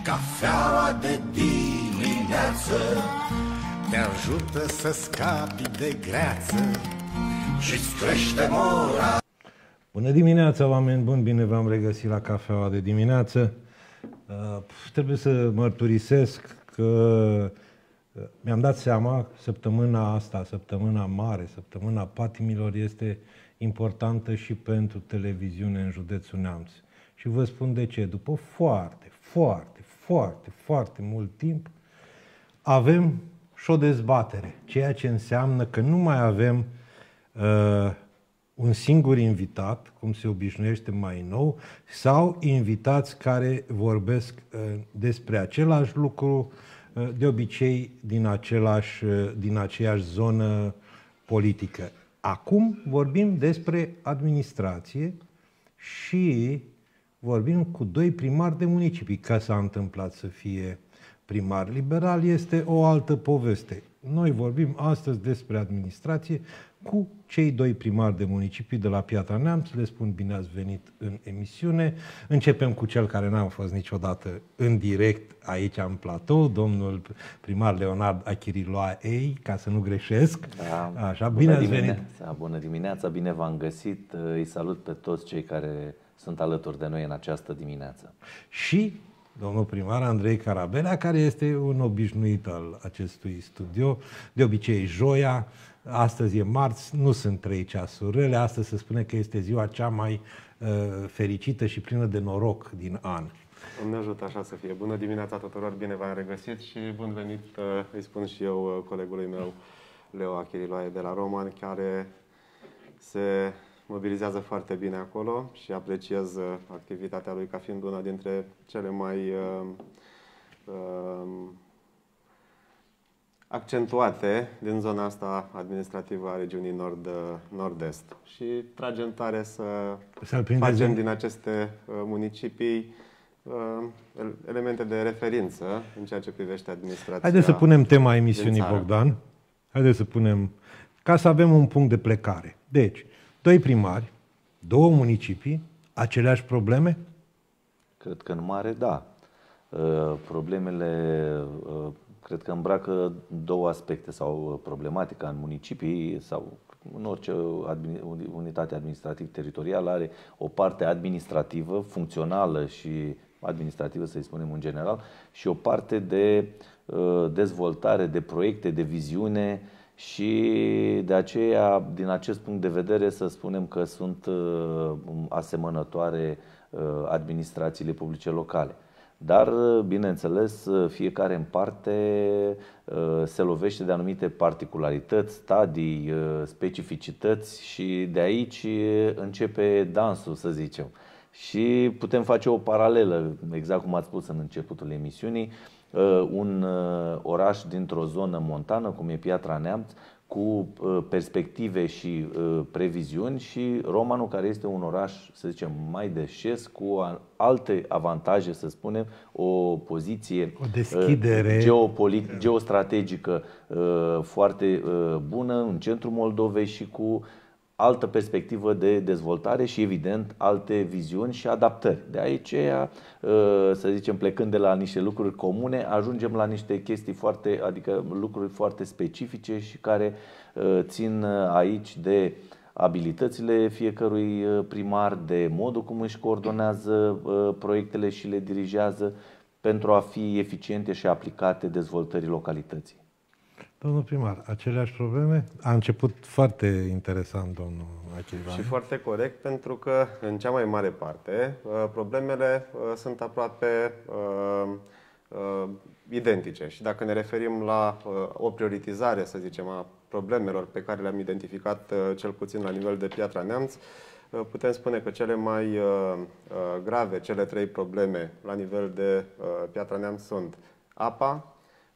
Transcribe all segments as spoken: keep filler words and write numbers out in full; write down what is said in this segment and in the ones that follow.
Cafeaua de dimineață te ajută să scapi de greață și-ți crește mora. Bună dimineața, oameni buni! Bine v-am regăsit la Cafeaua de dimineață. Uh, trebuie să mărturisesc că uh, mi-am dat seama, săptămâna asta, săptămâna mare, săptămâna patimilor, este importantă și pentru televiziune în județul Neamț. Și vă spun de ce. După foarte, foarte, foarte, foarte mult timp, avem și o dezbatere, ceea ce înseamnă că nu mai avem uh, un singur invitat, cum se obișnuiește mai nou, sau invitați care vorbesc uh, despre același lucru, uh, de obicei din, același, uh, din aceeași zonă politică. Acum vorbim despre administrație și vorbim cu doi primari de municipii. Ca s-a întâmplat să fie primar liberal este o altă poveste. Noi vorbim astăzi despre administrație cu cei doi primari de municipii de la Piatra Neamț. Le spun bine ați venit în emisiune. Începem cu cel care n-a fost niciodată în direct aici în platou, domnul primar Leonard Achiriloae, ca să nu greșesc. Da. Așa, bine ați venit. Bună dimineața, bine v-am găsit. Îi salut pe toți cei care sunt alături de noi în această dimineață. Și domnul primar Andrei Carabelea, care este un obișnuit al acestui studio, de obicei joia, astăzi e marți, nu sunt trei ceasuri rele, astăzi se spune că este ziua cea mai uh, fericită și plină de noroc din an. Îmi ajută așa să fie. Bună dimineața tuturor, bine v-am regăsit și bun venit, uh, îi spun și eu uh, colegului meu, Leo Achiriloae de la Roman, care se mobilizează foarte bine acolo și apreciez uh, activitatea lui ca fiind una dintre cele mai uh, uh, accentuate din zona asta administrativă a regiunii nord, nord-est. Și tragem tare să facem din aceste uh, municipii uh, elemente de referință în ceea ce privește administrația. Haideți să punem tema emisiunii, Bogdan. Haideți să punem, ca să avem un punct de plecare. Deci, doi primari, două municipii, aceleași probleme? Cred că în mare, da. Problemele, cred că îmbracă două aspecte, sau problematica în municipii sau în orice unitate administrativ-teritorială are o parte administrativă, funcțională și administrativă, să-i spunem în general, și o parte de dezvoltare, de proiecte, de viziune. Și de aceea, din acest punct de vedere, să spunem că sunt asemănătoare administrațiile publice locale. Dar, bineînțeles, fiecare în parte se lovește de anumite particularități, stadii, specificități și de aici începe dansul, să zicem. Și putem face o paralelă, exact cum ați spus în începutul emisiunii, un oraș dintr-o zonă montană, cum e Piatra Neamț, cu perspective și previziuni, și Romanul, care este un oraș, să zicem, mai de șes, cu alte avantaje, să spunem, o poziție o deschidere geopolit- geostrategică foarte bună în centrul Moldovei și cu altă perspectivă de dezvoltare și, evident, alte viziuni și adaptări. De aici, să zicem, plecând de la niște lucruri comune, ajungem la niște chestii foarte, adică lucruri foarte specifice și care țin aici de abilitățile fiecărui primar, de modul cum își coordonează proiectele și le dirigează pentru a fi eficiente și aplicate dezvoltării localității. Domnul primar, aceleași probleme? A început foarte interesant, domnul Achiriloae. Și foarte corect, pentru că, în cea mai mare parte, problemele sunt aproape uh, uh, identice. Și dacă ne referim la uh, o prioritizare, să zicem, a problemelor pe care le-am identificat, uh, cel puțin la nivel de Piatra Neamț, uh, putem spune că cele mai uh, uh, grave, cele trei probleme la nivel de uh, Piatra Neamț sunt apa,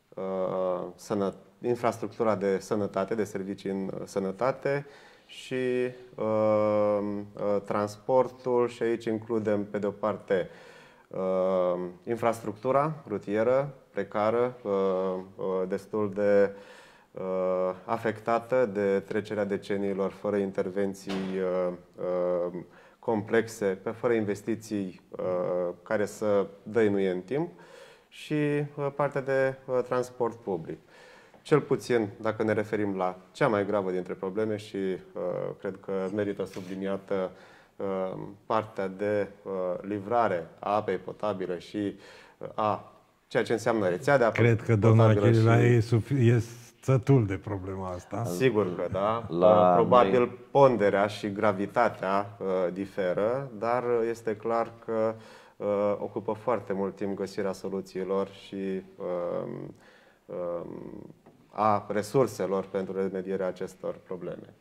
uh, sănătate, infrastructura de sănătate, de servicii în sănătate și uh, uh, transportul, și aici includem pe de o parte uh, infrastructura rutieră precară, uh, uh, destul de uh, afectată de trecerea deceniilor fără intervenții uh, uh, complexe, pe fără investiții uh, care să dăinuie în timp. și partea de transport public. Cel puțin, dacă ne referim la cea mai gravă dintre probleme și cred că merită subliniată partea de livrare a apei potabile și a ceea ce înseamnă rețea de apă Cred că domnul Achilila e, e sătul de problema asta. Sigur că da. La Probabil noi... ponderea și gravitatea uh, diferă, dar este clar că uh, ocupă foarte mult timp găsirea soluțiilor și uh, uh, a resurselor pentru remedierea acestor probleme.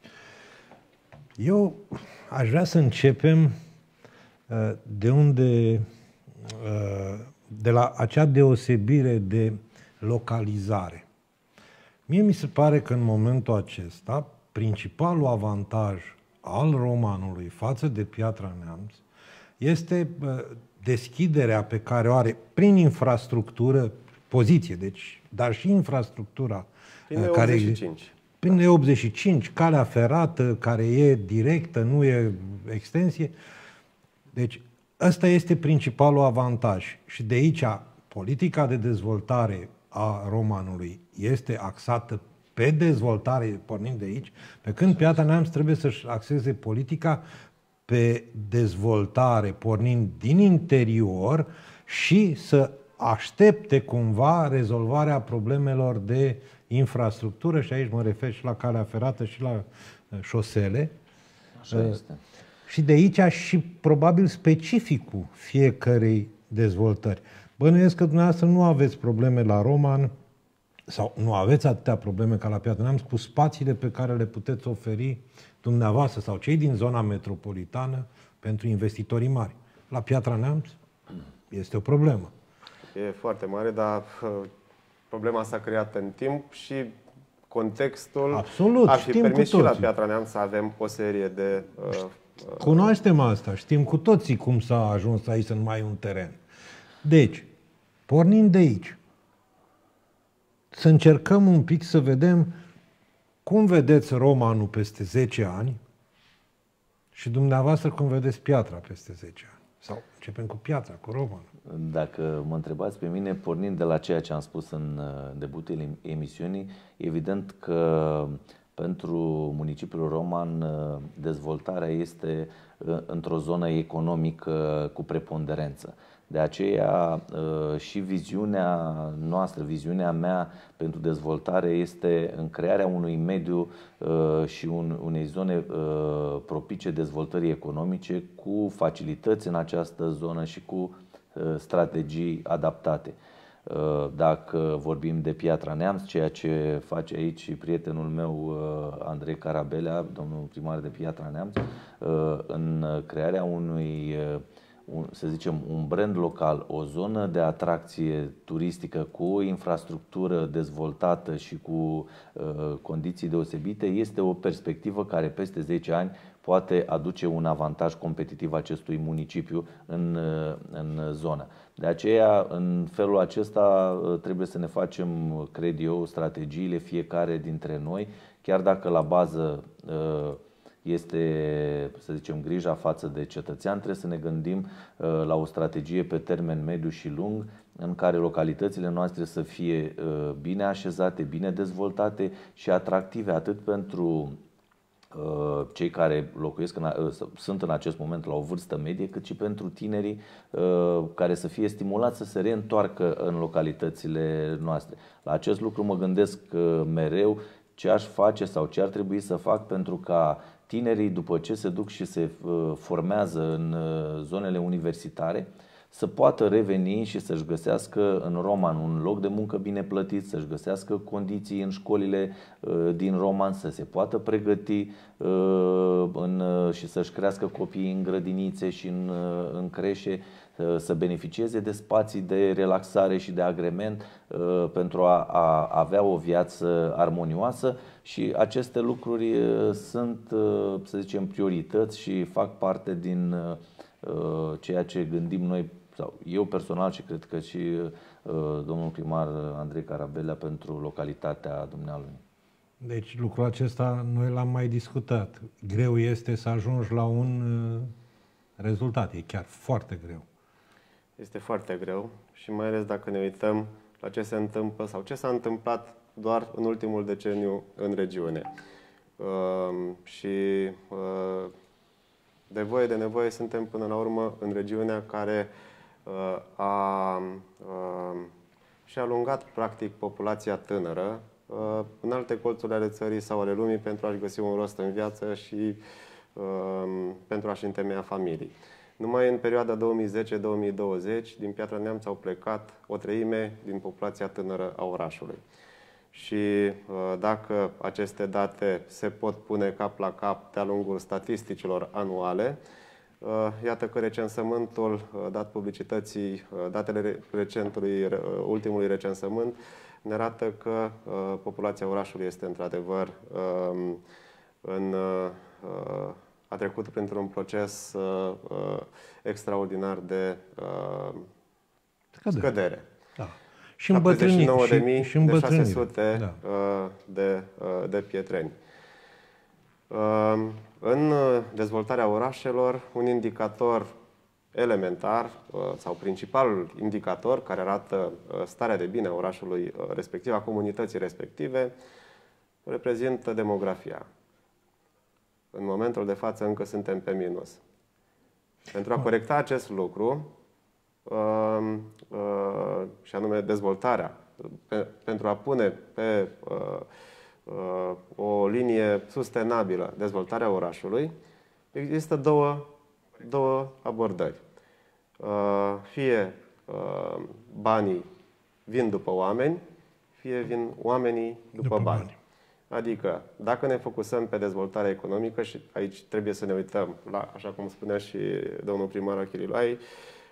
Eu aș vrea să începem uh, de unde, uh, de la acea deosebire de localizare. Mie mi se pare că în momentul acesta, principalul avantaj al romanului față de Piatra Neamț este uh, deschiderea pe care o are prin infrastructură, poziție, deci, dar și infrastructura Prin E care optzeci și cinci. Prin E optzeci și cinci, calea ferată, care e directă, nu e extensie. Deci, ăsta este principalul avantaj. Și de aici, politica de dezvoltare a romanului este axată pe dezvoltare, pornind de aici, pe când Piatra Neamț trebuie să-și axeze politica pe dezvoltare, pornind din interior și să aștepte cumva rezolvarea problemelor de infrastructură, și aici mă refer și la calea ferată și la șosele. Așa este. Și de aici și probabil specificul fiecărei dezvoltări. Bănuiesc că dumneavoastră nu aveți probleme la Roman sau nu aveți atâtea probleme ca la Piatra Neamț cu spațiile pe care le puteți oferi dumneavoastră sau cei din zona metropolitană pentru investitorii mari. La Piatra Neamț este o problemă. E foarte mare, dar problema s-a creat în timp și contextul Absolut, ar fi știm permis cu și la toții. Piatra Neamț să avem o serie de... Uh, Cunoaștem asta, știm cu toții cum s-a ajuns aici să nu mai e un teren. Deci, pornind de aici, să încercăm un pic să vedem cum vedeți Romanul peste zece ani și dumneavoastră cum vedeți Piatra peste zece ani. Sau începem cu Piatra, cu Romanul. Dacă mă întrebați pe mine, pornind de la ceea ce am spus în debutul emisiunii, evident că pentru municipiul Roman dezvoltarea este într-o zonă economică cu preponderență. De aceea și viziunea noastră, viziunea mea pentru dezvoltare este în crearea unui mediu și unei zone propice dezvoltării economice cu facilități în această zonă și cu strategii adaptate. Dacă vorbim de Piatra Neamț, ceea ce face aici prietenul meu Andrei Carabelea, domnul primar de Piatra Neamț, în crearea unui, să zicem, un brand local, o zonă de atracție turistică cu o infrastructură dezvoltată și cu condiții deosebite, este o perspectivă care peste zece ani poate aduce un avantaj competitiv acestui municipiu în, în zonă. De aceea, în felul acesta, trebuie să ne facem, cred eu, strategiile fiecare dintre noi, chiar dacă la bază este, să zicem, grija față de cetățean, trebuie să ne gândim la o strategie pe termen mediu și lung, în care localitățile noastre să fie bine așezate, bine dezvoltate și atractive atât pentru cei care locuiesc în, sunt în acest moment la o vârstă medie, cât și pentru tinerii care să fie stimulați să se reîntoarcă în localitățile noastre. La acest lucru mă gândesc mereu ce aș face sau ce ar trebui să fac pentru ca tinerii, după ce se duc și se formează în zonele universitare, să poată reveni și să-și găsească în Roman un loc de muncă bine plătit, să-și găsească condiții în școlile din Roman, să se poată pregăti în, și să-și crească copiii în grădinițe și în, în creșe, să beneficieze de spații de relaxare și de agrement pentru a, a avea o viață armonioasă, și aceste lucruri sunt, să zicem, priorități și fac parte din ceea ce gândim noi, sau eu personal și cred că și uh, domnul primar Andrei Carabelea, pentru localitatea dumnealui. Deci lucrul acesta noi l-am mai discutat. Greu este să ajungi la un uh, rezultat, e chiar foarte greu. Este foarte greu și mai ales dacă ne uităm la ce se întâmplă sau ce s-a întâmplat doar în ultimul deceniu în regiune. Uh, și uh, de voie de nevoie suntem până la urmă în regiunea care uh, a, uh, și-a alungat practic populația tânără uh, în alte colțuri ale țării sau ale lumii pentru a-și găsi un rost în viață și uh, pentru a-și întemeia familii. Numai în perioada două mii zece două mii douăzeci, din Piatra Neamț au plecat o treime din populația tânără a orașului. Și dacă aceste date se pot pune cap la cap de-a lungul statisticilor anuale, iată că recensământul dat publicității, datele recentului, ultimului recensământ, ne arată că populația orașului este într-adevăr în a trecut printr-un proces uh, uh, extraordinar de uh, scădere. scădere. Da. Și îmbătrânire. șaptezeci și nouă de mii și, și îmbătrânire. de șase sute da. uh, de, uh, de pietreni. Uh, în dezvoltarea orașelor, un indicator elementar uh, sau principalul indicator care arată uh, starea de bine a orașului uh, respectiv, a comunității respective, reprezintă demografia. În momentul de față încă suntem pe minus. Pentru a corecta acest lucru, uh, uh, și anume dezvoltarea, pe, pentru a pune pe uh, uh, o linie sustenabilă dezvoltarea orașului, există două, două abordări. Uh, fie uh, banii vin după oameni, fie vin oamenii după, după bani. bani. Adică, dacă ne focusăm pe dezvoltarea economică, și aici trebuie să ne uităm la, așa cum spunea și domnul primar Achililai,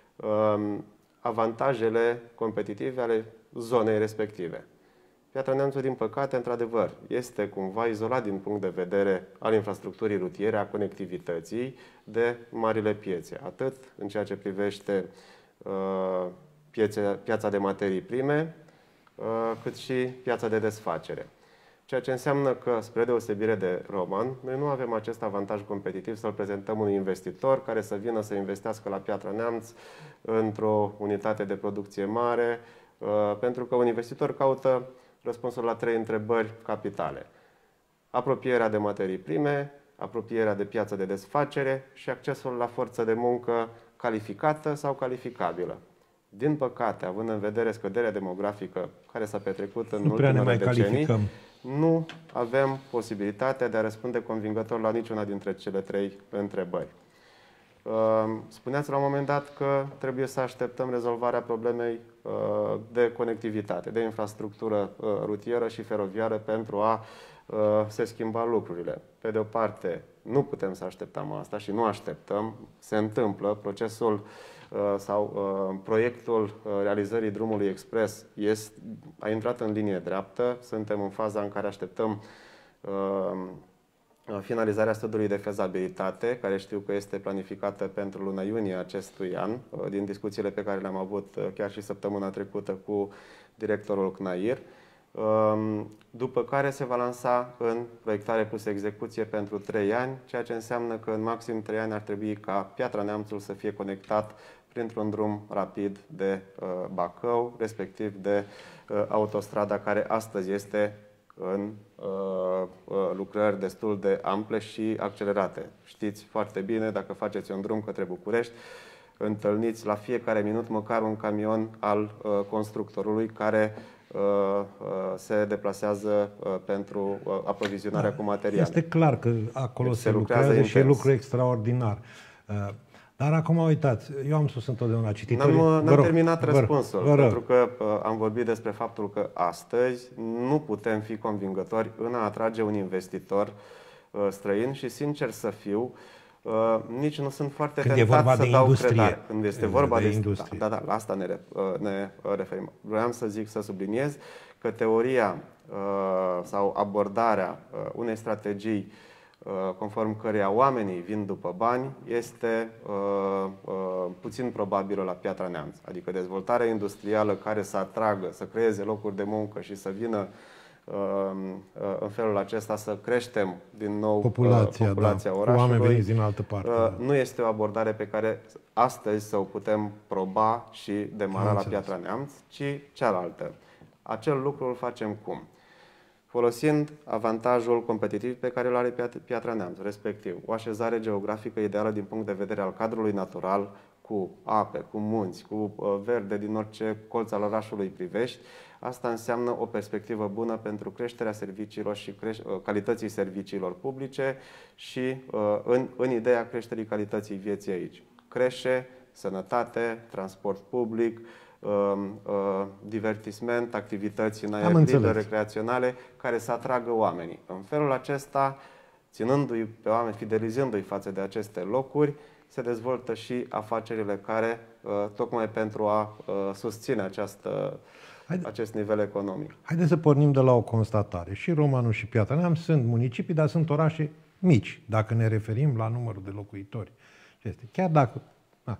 avantajele competitive ale zonei respective. Piatra Neamțului, din păcate, într-adevăr, este cumva izolat din punct de vedere al infrastructurii rutiere, a conectivității de marile piețe, atât în ceea ce privește uh, piețe, piața de materii prime, uh, cât și piața de desfacere. Ceea ce înseamnă că, spre deosebire de Roman, noi nu avem acest avantaj competitiv să-l prezentăm unui investitor care să vină să investească la Piatra Neamț într-o unitate de producție mare, pentru că un investitor caută răspunsul la trei întrebări capitale. Apropierea de materii prime, apropierea de piață de desfacere și accesul la forță de muncă calificată sau calificabilă. Din păcate, având în vedere scăderea demografică care s-a petrecut în ultimele decenii, nu avem posibilitatea de a răspunde convingător la niciuna dintre cele trei întrebări. Spuneați la un moment dat că trebuie să așteptăm rezolvarea problemei de conectivitate, de infrastructură rutieră și feroviară pentru a se schimba lucrurile. Pe de o parte, nu putem să așteptăm asta și nu așteptăm. Se întâmplă procesul sau proiectul realizării drumului expres este, a intrat în linie dreaptă. Suntem în faza în care așteptăm finalizarea studiului de fezabilitate, care știu că este planificată pentru luna iunie acestui an, din discuțiile pe care le-am avut chiar și săptămâna trecută cu directorul C N A I R, după care se va lansa în proiectare plus execuție pentru trei ani, ceea ce înseamnă că în maxim trei ani ar trebui ca Piatra Neamțul să fie conectat printr-un drum rapid de Bacău, respectiv de autostrada care astăzi este în uh, lucrări destul de ample și accelerate. Știți foarte bine, dacă faceți un drum către București, întâlniți la fiecare minut măcar un camion al uh, constructorului care uh, uh, se deplasează uh, pentru uh, aprovizionarea da, cu materiale. Este clar că acolo deci se, se lucrează, lucrează și e lucru extraordinar. Uh, Dar acum, uitați, eu am spus întotdeauna cititorii... N-am terminat vă răspunsul, vă pentru că uh, am vorbit despre faptul că astăzi nu putem fi convingători în a atrage un investitor uh, străin și, sincer să fiu, uh, nici nu sunt foarte Când tentat să de dau industrie, credare. Când este vorba de, de industrie. Da, da, la asta ne, uh, ne referim. Vreau să zic, să subliniez că teoria uh, sau abordarea uh, unei strategii conform căreia oamenii vin după bani, este uh, uh, puțin probabilă la Piatra Neamț. Adică dezvoltarea industrială care să atragă, să creeze locuri de muncă și să vină în felul acesta să creștem din nou populația, populația da, orașului. oameni veniți din altă parte. Nu este o abordare pe care astăzi să o putem proba și demara la Piatra Neamț, ci cealaltă. Acel lucru îl facem cum? Folosind avantajul competitiv pe care îl are Piatra Neamț, respectiv o așezare geografică ideală din punct de vedere al cadrului natural, cu ape, cu munți, cu verde din orice colț al orașului privești. Asta înseamnă o perspectivă bună pentru creșterea serviciilor și creș- calității serviciilor publice și în, în ideea creșterii calității vieții aici. Creșe, sănătate, transport public, divertisment, activități în aer liber, recreaționale, care să atragă oamenii. În felul acesta, ținându-i pe oameni, fidelizându-i față de aceste locuri, se dezvoltă și afacerile care, tocmai pentru a susține această, Haide, acest nivel economic. Haideți să pornim de la o constatare. Și Romanul și Piatra Neamț sunt municipii, dar sunt orașe mici, dacă ne referim la numărul de locuitori. Chiar dacă... Da.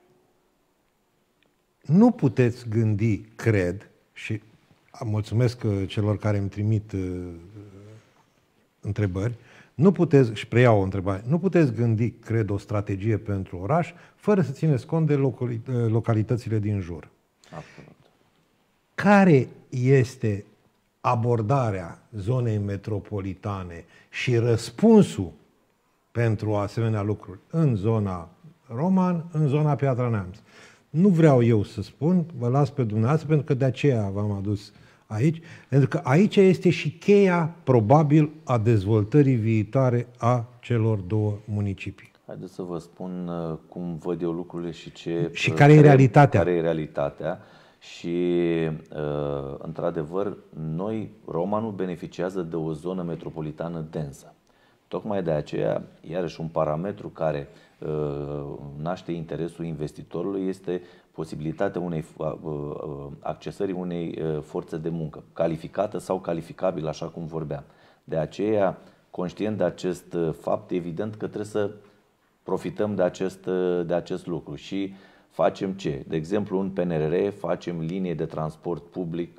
Nu puteți gândi, cred, și mulțumesc celor care îmi trimit uh, întrebări, nu puteți, și preiau o întrebare, nu puteți gândi, cred, o strategie pentru oraș fără să țineți cont de localitățile din jur. Absolut. Care este abordarea zonei metropolitane și răspunsul pentru asemenea lucruri în zona Roman, în zona Piatra Neamț? Nu vreau eu să spun, vă las pe dumneavoastră, pentru că de aceea v-am adus aici, pentru că aici este și cheia, probabil, a dezvoltării viitoare a celor două municipii. Haideți să vă spun cum văd eu lucrurile și ce... Și care e realitatea. Care e realitatea. Și, într-adevăr, noi, Romanul, beneficiază de o zonă metropolitană densă. Tocmai de aceea, iarăși, un parametru care naște interesul investitorului este posibilitatea unei accesării unei forțe de muncă, calificată sau calificabilă, așa cum vorbeam. De aceea, conștient de acest fapt, evident că trebuie să profităm de acest, de acest lucru și facem ce? De exemplu, în P N R R facem linie de transport public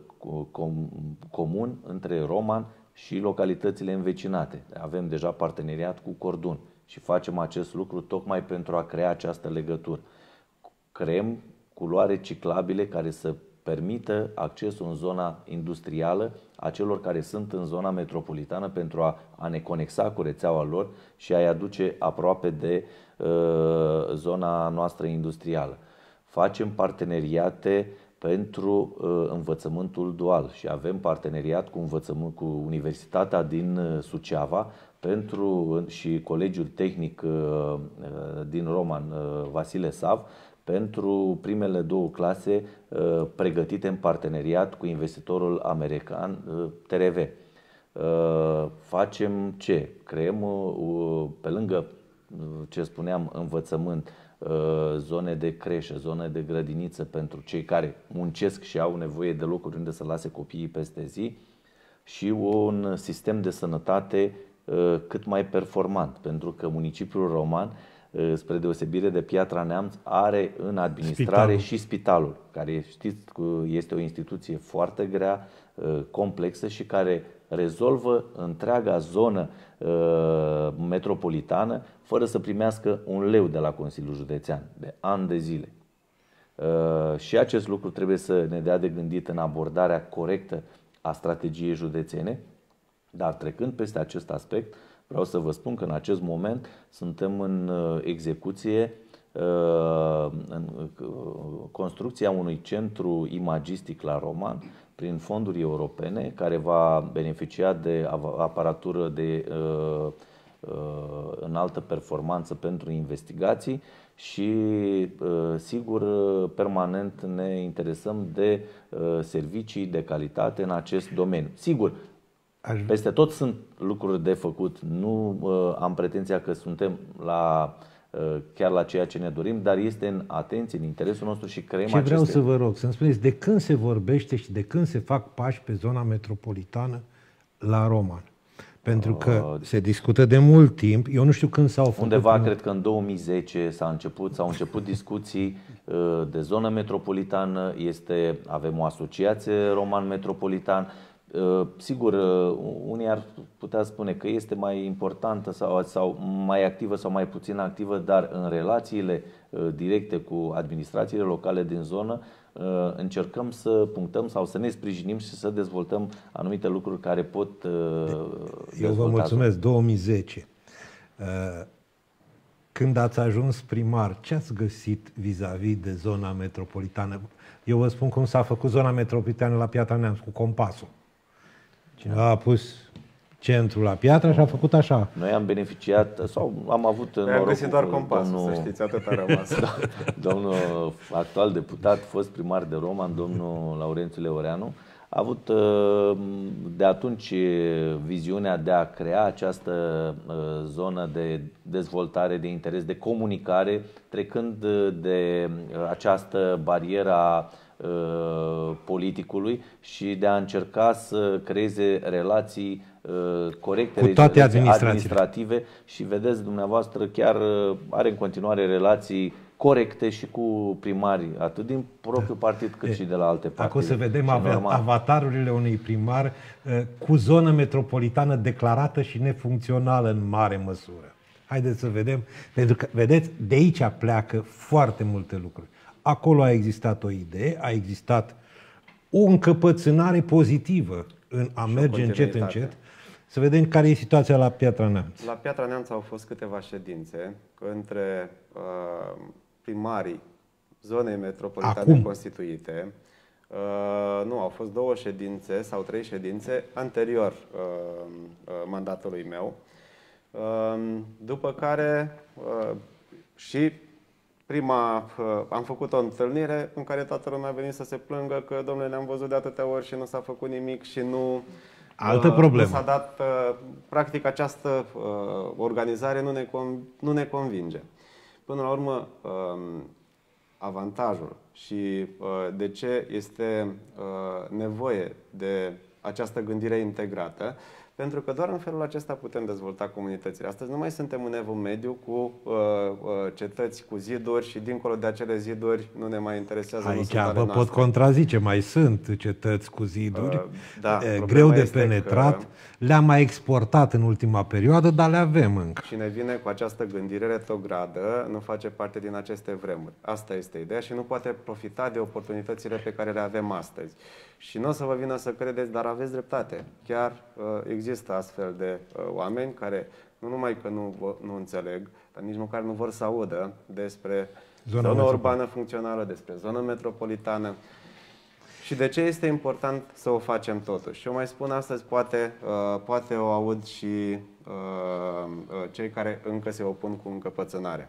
comun între Roman și localitățile învecinate. Avem deja parteneriat cu Cordun și facem acest lucru tocmai pentru a crea această legătură. Creăm culoare ciclabile care să permită accesul în zona industrială a celor care sunt în zona metropolitană pentru a, a ne conexa cu rețeaua lor și a-i aduce aproape de uh, zona noastră industrială. Facem parteneriate pentru uh, învățământul dual și avem parteneriat cu, învățământ, cu Universitatea din uh, Suceava pentru, și Colegiul Tehnic uh, din Roman, uh, Vasile Sav, pentru primele două clase uh, pregătite în parteneriat cu investitorul american uh, T R V. Uh, facem ce? Creăm, uh, pe lângă uh, ce spuneam, învățământ, uh, zone de creșă, zone de grădiniță pentru cei care muncesc și au nevoie de locuri unde să lase copiii peste zi și un sistem de sănătate uh, cât mai performant, pentru că municipiul Roman, spre deosebire de Piatra Neamț, are în administrare spitalul. și spitalul, care știți este o instituție foarte grea, complexă și care rezolvă întreaga zonă metropolitană fără să primească un leu de la Consiliul Județean, de ani de zile. Și acest lucru trebuie să ne dea de gândit în abordarea corectă a strategiei județene, dar trecând peste acest aspect, vreau să vă spun că în acest moment suntem în execuție în construcția unui centru imagistic la Roman prin fonduri europene care va beneficia de aparatură de înaltă performanță pentru investigații și sigur permanent ne interesăm de servicii de calitate în acest domeniu. Sigur, peste tot sunt lucruri de făcut. Nu uh, am pretenția că suntem la, uh, chiar la ceea ce ne dorim, dar este în atenție, în interesul nostru și creăm Ce aceste... vreau să vă rog, să-mi spuneți, de când se vorbește și de când se fac pași pe zona metropolitană la Roman? Pentru că uh, se discută de mult timp. Eu nu știu când s-au făcut. Undeva, cred că în două mii zece s-a început, s-au început discuții uh, de zonă metropolitană. Este, avem o asociație Roman Metropolitan. Sigur, unii ar putea spune că este mai importantă sau, sau mai activă sau mai puțin activă, dar în relațiile directe cu administrațiile locale din zonă încercăm să punctăm sau să ne sprijinim și să dezvoltăm anumite lucruri care pot Eu vă mulțumesc. două mii zece. Când ați ajuns primar, ce ați găsit vis-a-vis de zona metropolitană? Eu vă spun cum s-a făcut zona metropolitană la Piatra Neamț, cu compasul. Cineva a pus centrul la Piatra și a făcut așa. Noi am beneficiat, sau am avut Noi am găsit doar compasul, domnul, să știți, atât a rămas. Domnul actual deputat, fost primar de Roman, domnul Laurențiu Leoreanu, a avut de atunci viziunea de a crea această zonă de dezvoltare, de interes, de comunicare, trecând de această barieră a politicului și de a încerca să creeze relații corecte, cu toate administrative și vedeți dumneavoastră chiar are în continuare relații corecte și cu primarii, atât din propriul partid cât și de la alte partide. Acum să vedem avatarurile unui primar cu zonă metropolitană declarată și nefuncțională în mare măsură. Haideți să vedem, pentru că, vedeți, de aici pleacă foarte multe lucruri. Acolo a existat o idee, a existat o încăpățânare pozitivă în a merge încet, încet. Să vedem care e situația la Piatra Neamț. La Piatra Neamț au fost câteva ședințe între uh, primarii zonei metropolitane Acum. constituite. Uh, nu, au fost două ședințe sau trei ședințe anterior uh, uh, mandatului meu. Uh, după care uh, și prima, uh, am făcut o întâlnire în care toată lumea a venit să se plângă că, domnule, ne-am văzut de atâtea ori și nu s-a făcut nimic și nu... Altă problemă. Nu s-a dat, practic, această organizare nu ne, nu ne convinge. Până la urmă, avantajul și de ce este nevoie de această gândire integrată, pentru că doar în felul acesta putem dezvolta comunitățile. Astăzi nu mai suntem în evul mediu cu uh, uh, cetăți cu ziduri și dincolo de acele ziduri nu ne mai interesează. Aici vă pot contrazice, mai sunt cetăți cu ziduri, uh, da, greu de penetrat, că... le-am mai exportat în ultima perioadă, dar le avem încă. Cine vine cu această gândire retrogradă nu face parte din aceste vremuri. Asta este ideea și nu poate profita de oportunitățile pe care le avem astăzi. Și nu o să vă vină să credeți, dar aveți dreptate. Chiar uh, există astfel de uh, oameni care nu numai că nu, nu înțeleg, dar nici măcar nu vor să audă despre zona, zona urbană funcțională, despre zona metropolitană. Și de ce este important să o facem totuși? Și eu mai spun astăzi, poate, uh, poate o aud și uh, uh, cei care încă se opun cu încăpățânare.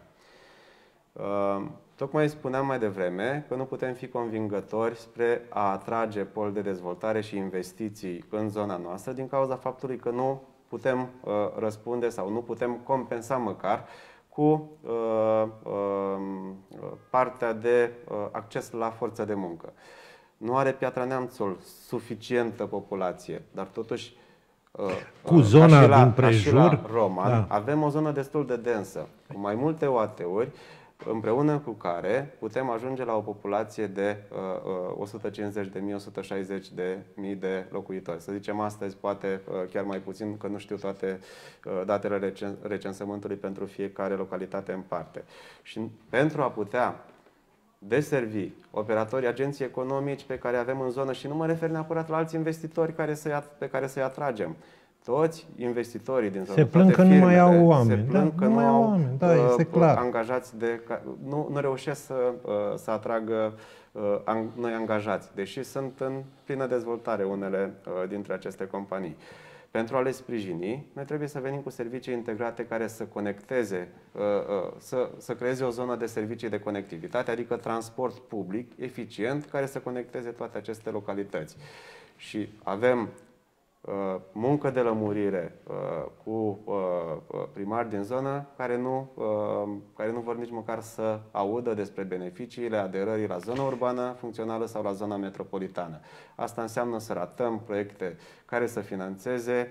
Uh, Tocmai spuneam mai devreme că nu putem fi convingători spre a atrage pol de dezvoltare și investiții în zona noastră din cauza faptului că nu putem uh, răspunde sau nu putem compensa măcar cu uh, uh, partea de uh, acces la forță de muncă. Nu are Piatra Neamțul suficientă populație, dar totuși uh, cu zona ca la, din prejur, ca și la Roman, da. avem o zonă destul de densă, cu mai multe O A T-uri, împreună cu care putem ajunge la o populație de uh, o sută cincizeci de mii - o sută șaizeci de mii de locuitori. Să zicem astăzi, poate uh, chiar mai puțin, că nu știu toate uh, datele recen recensământului pentru fiecare localitate în parte. Și pentru a putea deservi operatorii, agenții economici pe care avem în zonă, și nu mă refer neapărat la alți investitori care să pe care să-i atragem, toți investitorii din zonă, se plâng că nu mai au oameni, se plâng da, că nu mai au oameni, da, este clar. Angajați de, nu, nu reușesc să, să atragă noi angajați, deși sunt în plină dezvoltare unele dintre aceste companii. Pentru a le sprijini, noi trebuie să venim cu servicii integrate care să conecteze, să, să creeze o zonă de servicii de conectivitate, adică transport public eficient care să conecteze toate aceste localități. Și avem muncă de lămurire cu primari din zonă care nu, care nu vor nici măcar să audă despre beneficiile aderării la zona urbană funcțională sau la zona metropolitană. Asta înseamnă să ratăm proiecte care să finanțeze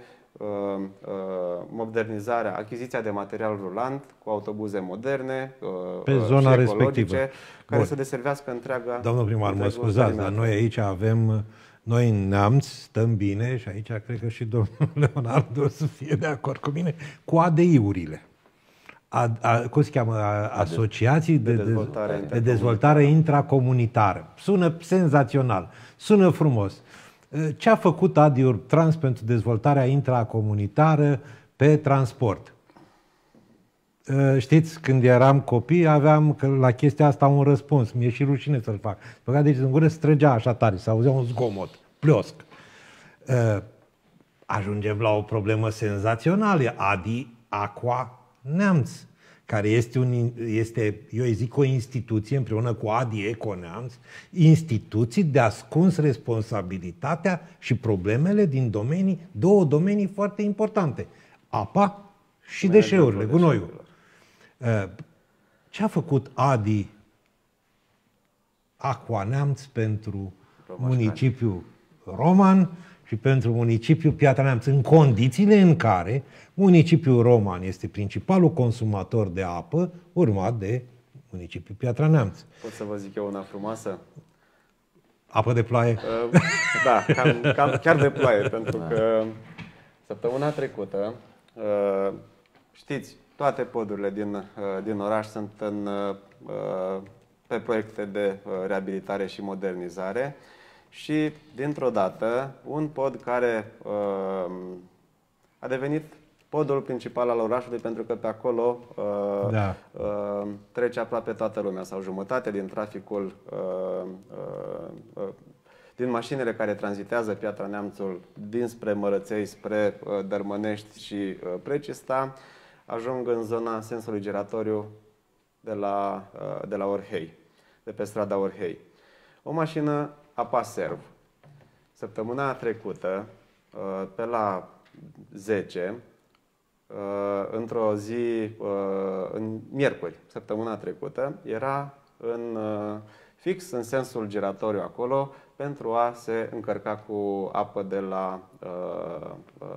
modernizarea, achiziția de material rulant cu autobuze moderne, pe zona respectivă, care Bun. să deservească întreaga. Domnul primar, mă scuzați, dar noi aici avem Noi în Neamț stăm bine, și aici cred că și domnul Leonardo o să fie de acord cu mine, cu A D I-urile. A, a, cum se cheamă? A, asociații de, de, dezvoltare, de dezvoltare intracomunitară. Sună senzațional, sună frumos. Ce a făcut A D I Trans pentru dezvoltarea intracomunitară pe transport? Știți, când eram copii, aveam la chestia asta un răspuns. Mi-e și rușine să-l fac. Băga deci în gură, străgea așa tare, se auzea un zgomot, pliosc. Ajungem la o problemă senzațională. A D I Aqua Neamț, care este, un, este, eu îi zic, o instituție împreună cu A D I Eco Neamț, instituții de ascuns responsabilitatea și problemele din domenii, două domenii foarte importante. Apa și deșeurile, gunoiul. Ce a făcut A D I Aqua Neamț pentru municipiul Roman și pentru municipiul Piatra Neamț, în condițiile în care municipiul Roman este principalul consumator de apă, urmat de municipiul Piatra Neamț. Pot să vă zic eu una frumoasă? Apă de ploaie? Uh, da, cam, cam, chiar de ploaie, pentru că săptămâna trecută, uh, știți, toate podurile din, uh, din oraș sunt în, uh, pe proiecte de uh, reabilitare și modernizare. Și, dintr-o dată, un pod care uh, a devenit podul principal al orașului, pentru că pe acolo uh, da. uh, trece aproape toată lumea, sau jumătate din traficul, uh, uh, uh, din mașinile care tranzitează Piatra Neamțul dinspre Mărăței, spre uh, Dărmănești și uh, Precista, ajung în zona sensului giratoriu de la, uh, de la Orhei, de pe strada Orhei. O mașină Apaserv. Săptămâna trecută, pe la zece, într-o zi, în miercuri, săptămâna trecută, era în, fix în sensul giratoriu acolo, pentru a se încărca cu apă de la uh,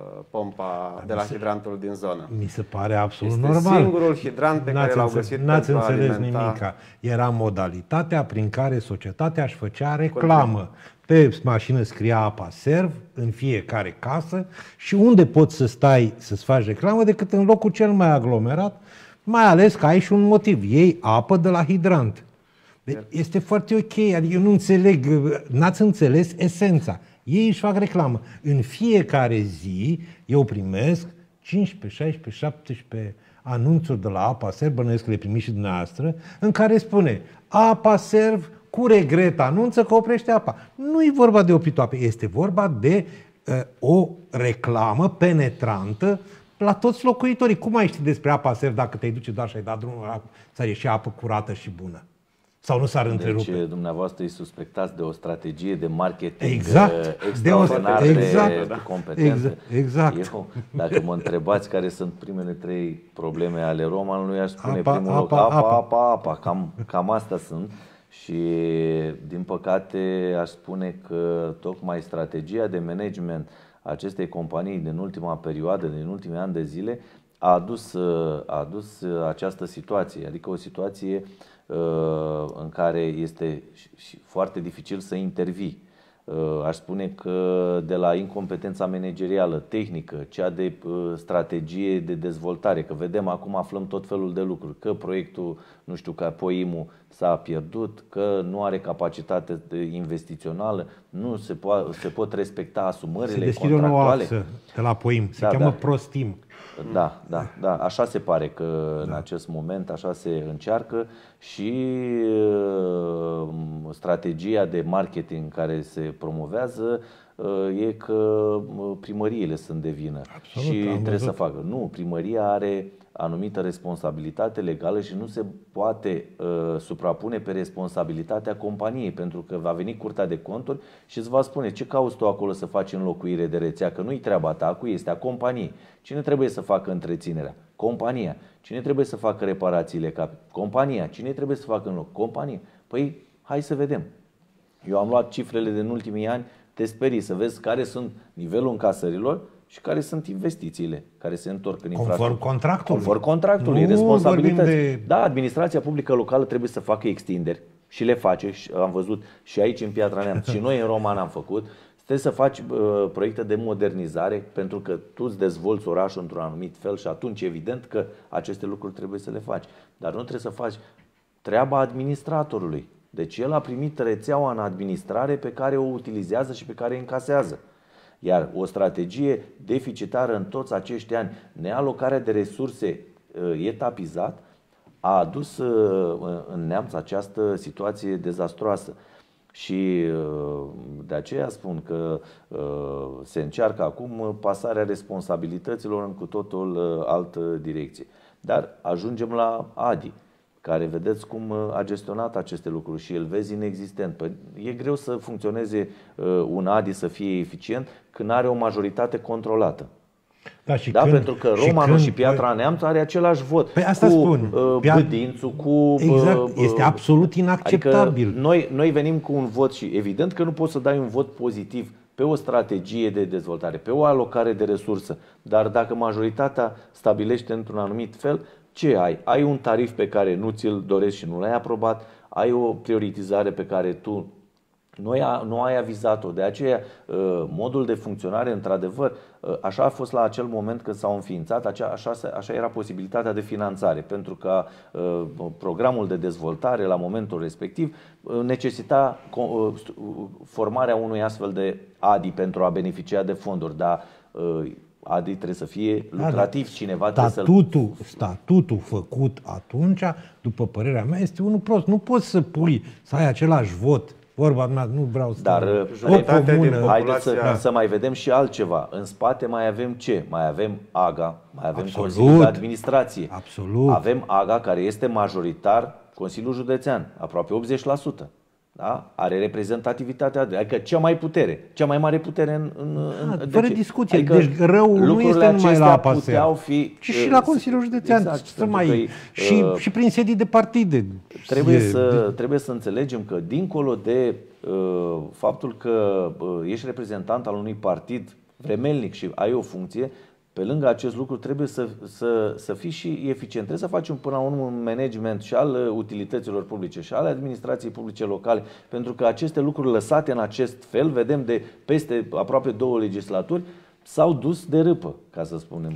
pompa, de la hidrantul din zonă. Mi se pare absolut este normal. Singurul hidrant pe care l-au găsit N-ați pentru înțeles a alimenta... nimica. Era modalitatea prin care societatea își făcea reclamă. Pe mașină scria Apaserv în fiecare casă și unde poți să stai să-ți faci reclamă decât în locul cel mai aglomerat, mai ales că ai și un motiv. Iei apă de la hidrant. Deci este foarte ok, adică eu nu înțeleg, n-ați înțeles esența. Ei își fac reclamă. În fiecare zi eu primesc cincisprezece, șaisprezece, șaptesprezece anunțuri de la Apaserv, bănuiesc că le primiți și dumneavoastră, în care spune Apaserv cu regret anunță că oprește apa. Nu e vorba de opritul apei, este vorba de uh, o reclamă penetrantă la toți locuitorii. Cum ai ști despre Apaserv dacă te-ai duce doar și ai dat drumul la să ieși apă curată și bună? Sau nu s-ar întrerupe? Deci dumneavoastră îi suspectați de o strategie de marketing exact. extraordinar de, o, de, exact. de competență. Exact. Eu, dacă mă întrebați care sunt primele trei probleme ale romanului, aș spune apa, primul loc apa, apa, apa, apa, apa. Cam, cam asta sunt. Și din păcate aș spune că tocmai strategia de management a acestei companii din ultima perioadă, din ultimii ani de zile, a adus, a adus această situație. Adică o situație în care este foarte dificil să intervii. Aș spune că de la incompetența managerială, tehnică, cea de strategie de dezvoltare, că vedem acum, aflăm tot felul de lucruri, că proiectul, nu știu, ca Poimu s-a pierdut, că nu are capacitate investițională, nu se, po- se pot respecta asumările contractuale. Se deschide o nouă axă de la Poim, se da, cheamă da. Prostim. Da, da, da, așa se pare că da. În acest moment așa se încearcă și uh, strategia de marketing care se promovează uh, e că primăriile sunt de vină. Absolut, și trebuie văzut. Să facă. Nu, primăria are anumită responsabilitate legală și nu se poate uh, suprapune pe responsabilitatea companiei, pentru că va veni Curtea de Conturi și îți va spune ce cauți tu acolo să faci înlocuire de rețea, că nu-i treaba ta, acu este a companiei. Cine trebuie să facă întreținerea? Compania. Cine trebuie să facă reparațiile? Compania. Cine trebuie să facă în loc? Compania. Păi, hai să vedem. Eu am luat cifrele din ultimii ani, te sperii să vezi care sunt nivelul încasărilor și care sunt investițiile care se întorc în infrastructură. Conform contractului. Conform contractului, nu responsabilități. De... Da, administrația publică locală trebuie să facă extinderi și le face. Și am văzut și aici în Piatra Neamț și noi în Roman am făcut. Trebuie să faci uh, proiecte de modernizare pentru că tu îți dezvolți orașul într-un anumit fel și atunci evident că aceste lucruri trebuie să le faci. Dar nu trebuie să faci treaba administratorului. Deci el a primit rețeaua în administrare pe care o utilizează și pe care o încasează. Iar o strategie deficitară în toți acești ani, nealocarea de resurse uh, etapizat, a adus uh, în Neamț această situație dezastroasă. Și de aceea spun că se încearcă acum pasarea responsabilităților în cu totul altă direcție. Dar ajungem la Adi, care vedeți cum a gestionat aceste lucruri și îl vezi inexistent. Păi e greu să funcționeze un Adi să fie eficient când are o majoritate controlată. Da, și da când, pentru că Romanul și, când, și Piatra Neamț are același vot. Păi asta cu spun. Uh, Bâdințu, cu... Exact, uh, este absolut inacceptabil. Adică noi, noi venim cu un vot și evident că nu poți să dai un vot pozitiv pe o strategie de dezvoltare, pe o alocare de resursă, dar dacă majoritatea stabilește într-un anumit fel, ce ai? Ai un tarif pe care nu ți-l dorești și nu l-ai aprobat, ai o prioritizare pe care tu nu ai avizat-o. De aceea, modul de funcționare, într-adevăr, așa a fost la acel moment când s-au înființat, așa, așa era posibilitatea de finanțare, pentru că programul de dezvoltare la momentul respectiv necesita formarea unui astfel de Adi pentru a beneficia de fonduri, dar Adi trebuie să fie lucrativ, da, cineva statutul, trebuie să-l... Statutul făcut atunci, după părerea mea, este unul prost. Nu poți să pui, să ai același vot. Vorba mea, nu vreau să... Dar jumătate din populația... haideți să, să mai vedem și altceva. În spate mai avem ce? Mai avem A G A, mai avem Absolut. Consiliul de Administrație. Absolut. Avem A G A care este majoritar Consiliul Județean, aproape optzeci la sută. Da? Are reprezentativitatea, adică cea mai putere, cea mai mare putere în... în, da, în fără de discuție. Adică deci răul nu este numai la A P A S E R, fi, ci și la Consiliul Județean. Exact, să mai, că, și, uh, și prin sedii de partide. Trebuie, e, să, de... trebuie să înțelegem că dincolo de uh, faptul că uh, ești reprezentant al unui partid vremelnic și ai o funcție, pe lângă acest lucru trebuie să, să, să fii și eficient. Trebuie să faci un, până la urmă un management și al utilităților publice și al administrației publice locale, pentru că aceste lucruri lăsate în acest fel, vedem de peste aproape două legislaturi, s-au dus de râpă, ca să spunem.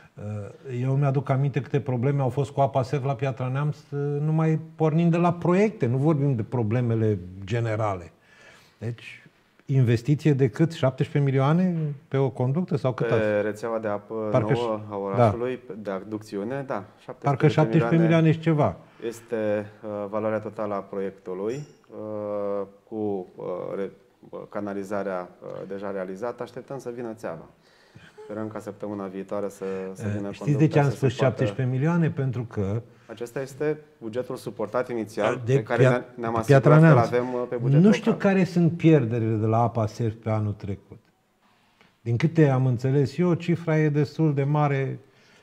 Eu mi-aduc aminte câte probleme au fost cu A P A S E R la Piatra Neamț, numai pornind de la proiecte, nu vorbim de problemele generale. Deci... investiție de cât? șaptesprezece milioane pe o conductă sau cât? Pe rețeaua de apă Parcă nouă a orașului, da. De aducțiune, da. Parcă șaptesprezece milioane și ceva. Este uh, valoarea totală a proiectului uh, cu uh, re, canalizarea uh, deja realizată. Așteptăm să vină țeava. Sperăm ca săptămâna viitoare să, să vină. Știți de ce am spus șaptesprezece milioane? Pentru că acesta este bugetul suportat inițial de pe care ne-am asigurat că îl avem pe buget Nu local. știu care sunt pierderile de la A P A S E R pe anul trecut. Din câte am înțeles eu, cifra e destul de mare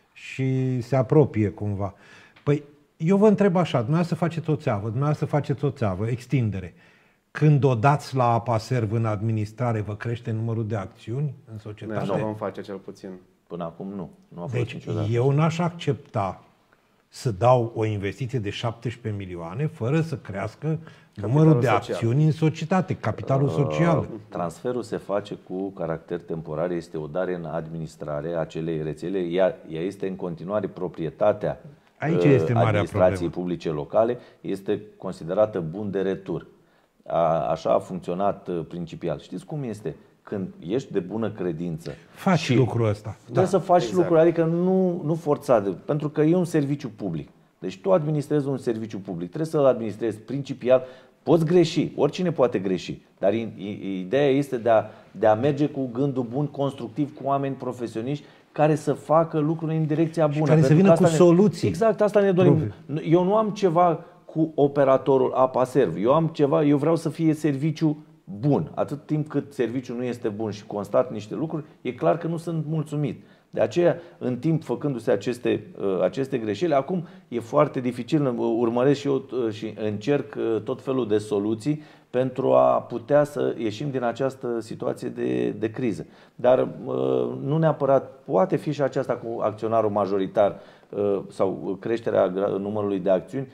și se apropie cumva. Păi, eu vă întreb așa, dumneavoastră faceți o țeavă, dumneavoastră faceți o țeavă, extindere. Când o dați la A P A S E R în administrare, vă crește numărul de acțiuni în societate? Nu, vom face cel puțin. Până acum nu. Nu a fost deci niciodată. Eu n-aș accepta să dau o investiție de șaptesprezece milioane fără să crească capitalul numărul de social. Acțiuni în societate, capitalul uh, social. Transferul se face cu caracter temporar, este o dare în administrare a acelei rețele, ea, ea este în continuare proprietatea Aici este marea administrației problemă. publice locale, este considerată bun de retur. A, așa a funcționat principial. Știți cum este? Când ești de bună credință faci și lucrul ăsta. Trebuie Da. să faci Exact. lucruri, adică nu, nu forțat, pentru că e un serviciu public. Deci tu administrezi un serviciu public, trebuie să-l administrezi principial. Poți greși, oricine poate greși, dar ideea este de a, de a merge cu gândul bun, constructiv, cu oameni profesioniști care să facă lucruri în direcția bună. Și care să vină cu ne, soluții. Exact, asta ne dorim. Eu nu am ceva cu operatorul A P A S E R. Eu am ceva, eu vreau să fie serviciu bun. Atât timp cât serviciul nu este bun și constat niște lucruri, e clar că nu sunt mulțumit. De aceea, în timp făcându-se aceste, aceste greșeli, acum e foarte dificil, urmăresc și eu și încerc tot felul de soluții pentru a putea să ieșim din această situație de, de criză. Dar nu neapărat, poate fi și aceasta cu acționarul majoritar sau creșterea numărului de acțiuni,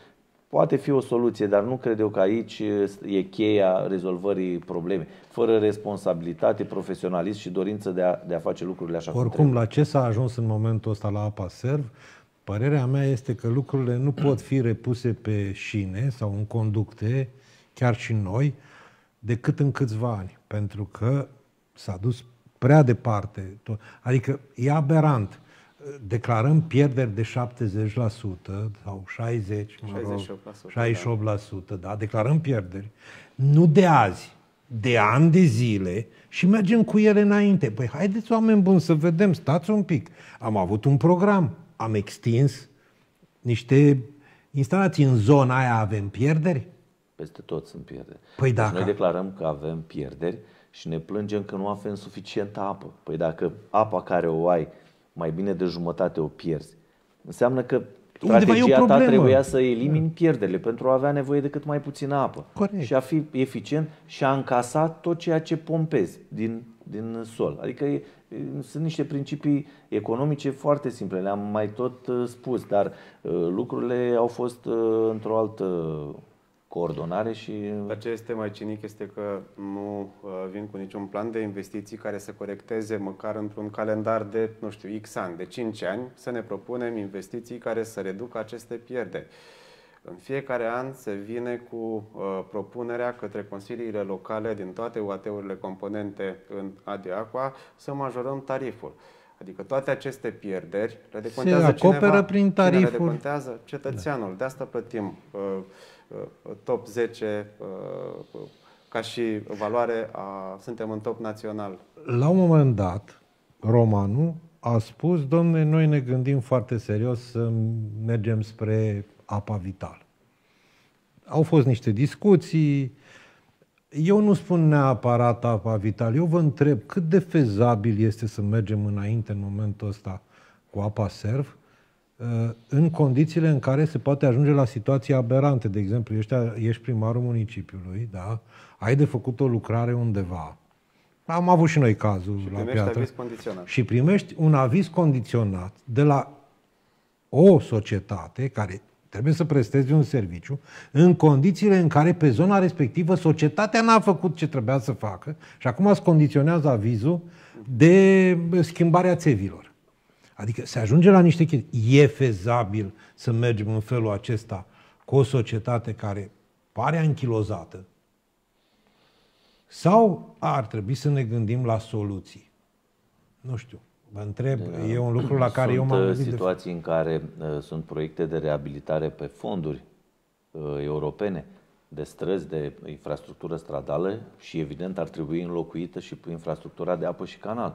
poate fi o soluție, dar nu cred eu că aici e cheia rezolvării problemei. Fără responsabilitate, profesionalism și dorință de a, de a face lucrurile așa cum Oricum, trebuie. la ce s-a ajuns în momentul ăsta la Apa Serv, părerea mea este că lucrurile nu pot fi repuse pe șine sau în conducte, chiar și noi, decât în câțiva ani. Pentru că s-a dus prea departe. Adică e aberant. Declarăm pierderi de șaptezeci la sută sau șaizeci la sută, mă rog, șaizeci și opt la sută, da, declarăm pierderi. Nu de azi, de ani de zile și mergem cu ele înainte. Păi haideți, oameni buni, să vedem, stați un pic. Am avut un program, am extins niște instalații. În zona aia avem pierderi? Peste tot sunt pierderi. Păi deci dacă... noi declarăm că avem pierderi și ne plângem că nu avem suficientă apă. Păi dacă apa care o ai, mai bine de jumătate o pierzi, înseamnă că strategia ta trebuia să elimini pierderile pentru a avea nevoie de cât mai puțină apă. Corect. Și a fi eficient și a încasa tot ceea ce pompezi din, din sol. Adică e, sunt niște principii economice foarte simple, le-am mai tot uh, spus, dar uh, lucrurile au fost uh, într-o altă coordonare și... Dar ce este mai cinic este că nu uh, vin cu niciun plan de investiții care să corecteze măcar într-un calendar de, nu știu, X ani, de cinci ani, să ne propunem investiții care să reducă aceste pierderi. În fiecare an se vine cu uh, propunerea către consiliile locale din toate U A T-urile componente în A D Aqua să majorăm tariful. Adică toate aceste pierderi le decontează se acoperă cineva. prin tariful. Cine le decontează? Cetățeanul. De asta plătim uh, uh, top zece uh, ca și valoare. A, suntem în top național. La un moment dat, Romanu a spus, domne, noi ne gândim foarte serios să mergem spre apa vitală. Au fost niște discuții. Eu nu spun neapărat apa vitală. Eu vă întreb cât de fezabil este să mergem înainte în momentul ăsta cu Apa Serv, în condițiile în care se poate ajunge la situații aberante. De exemplu, ești, ești primarul municipiului, da? Ai de făcut o lucrare undeva. Am avut și noi cazul și la Piatră. Aviz condiționat. Și primești un aviz condiționat de la o societate care trebuie să presteze un serviciu în condițiile în care pe zona respectivă societatea n-a făcut ce trebuia să facă și acum îți condiționează avizul de schimbarea țevilor. Adică se ajunge la niște chestii. E fezabil să mergem în felul acesta cu o societate care pare anchilozată? Sau ar trebui să ne gândim la soluții? Nu știu. Vă întreb, e un lucru la care eu m-am gândit. Sunt situații în care uh, sunt proiecte de reabilitare pe fonduri uh, europene, de străzi, de infrastructură stradală și evident ar trebui înlocuită și infrastructura de apă și canal.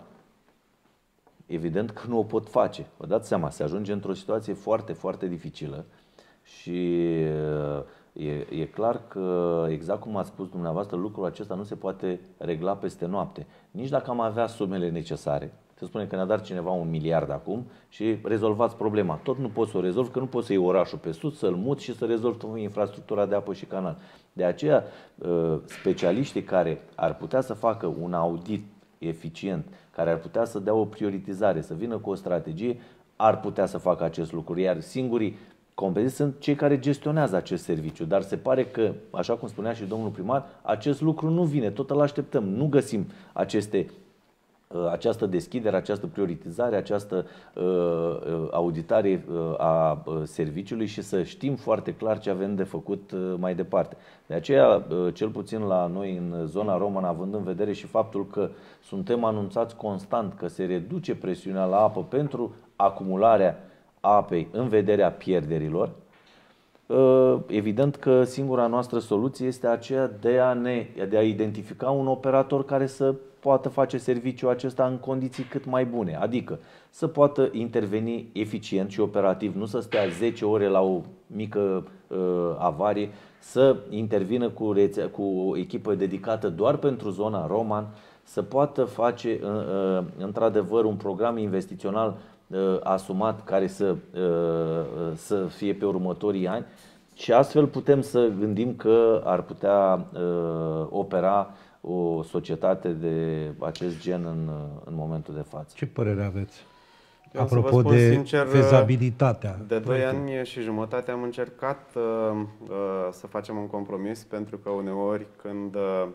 Evident că nu o pot face. Vă dați seama, se ajunge într-o situație foarte, foarte dificilă și uh, e, e clar că, exact cum ați spus dumneavoastră, lucrul acesta nu se poate regla peste noapte. Nici dacă am avea sumele necesare. Se spune că ne-a dat cineva un miliard acum și rezolvați problema. Tot nu poți să o rezolvi, că nu poți să iei orașul pe sus, să-l muți și să rezolvi infrastructura de apă și canal. De aceea, specialiștii care ar putea să facă un audit eficient, care ar putea să dea o prioritizare, să vină cu o strategie, ar putea să facă acest lucru. Iar singurii competenți sunt cei care gestionează acest serviciu. Dar se pare că, așa cum spunea și domnul primar, acest lucru nu vine. Tot îl așteptăm. Nu găsim aceste această deschidere, această prioritizare, această uh, auditare uh, a serviciului și să știm foarte clar ce avem de făcut uh, mai departe. De aceea, uh, cel puțin la noi în zona română, având în vedere și faptul că suntem anunțați constant că se reduce presiunea la apă pentru acumularea apei în vederea pierderilor, uh, evident că singura noastră soluție este aceea de a, ne, de a identifica un operator care să poată face serviciul acesta în condiții cât mai bune, adică să poată interveni eficient și operativ, nu să stea zece ore la o mică uh, avarie, să intervină cu, rețea, cu o echipă dedicată doar pentru zona Roman, să poată face uh, uh, într-adevăr un program investițional uh, asumat care să, uh, să fie pe următorii ani și astfel putem să gândim că ar putea uh, opera o societate de acest gen în, în momentul de față. Ce părere aveți? Eu Apropo de sincer, fezabilitatea. De doi ani și jumătate am încercat uh, uh, să facem un compromis, pentru că uneori când uh,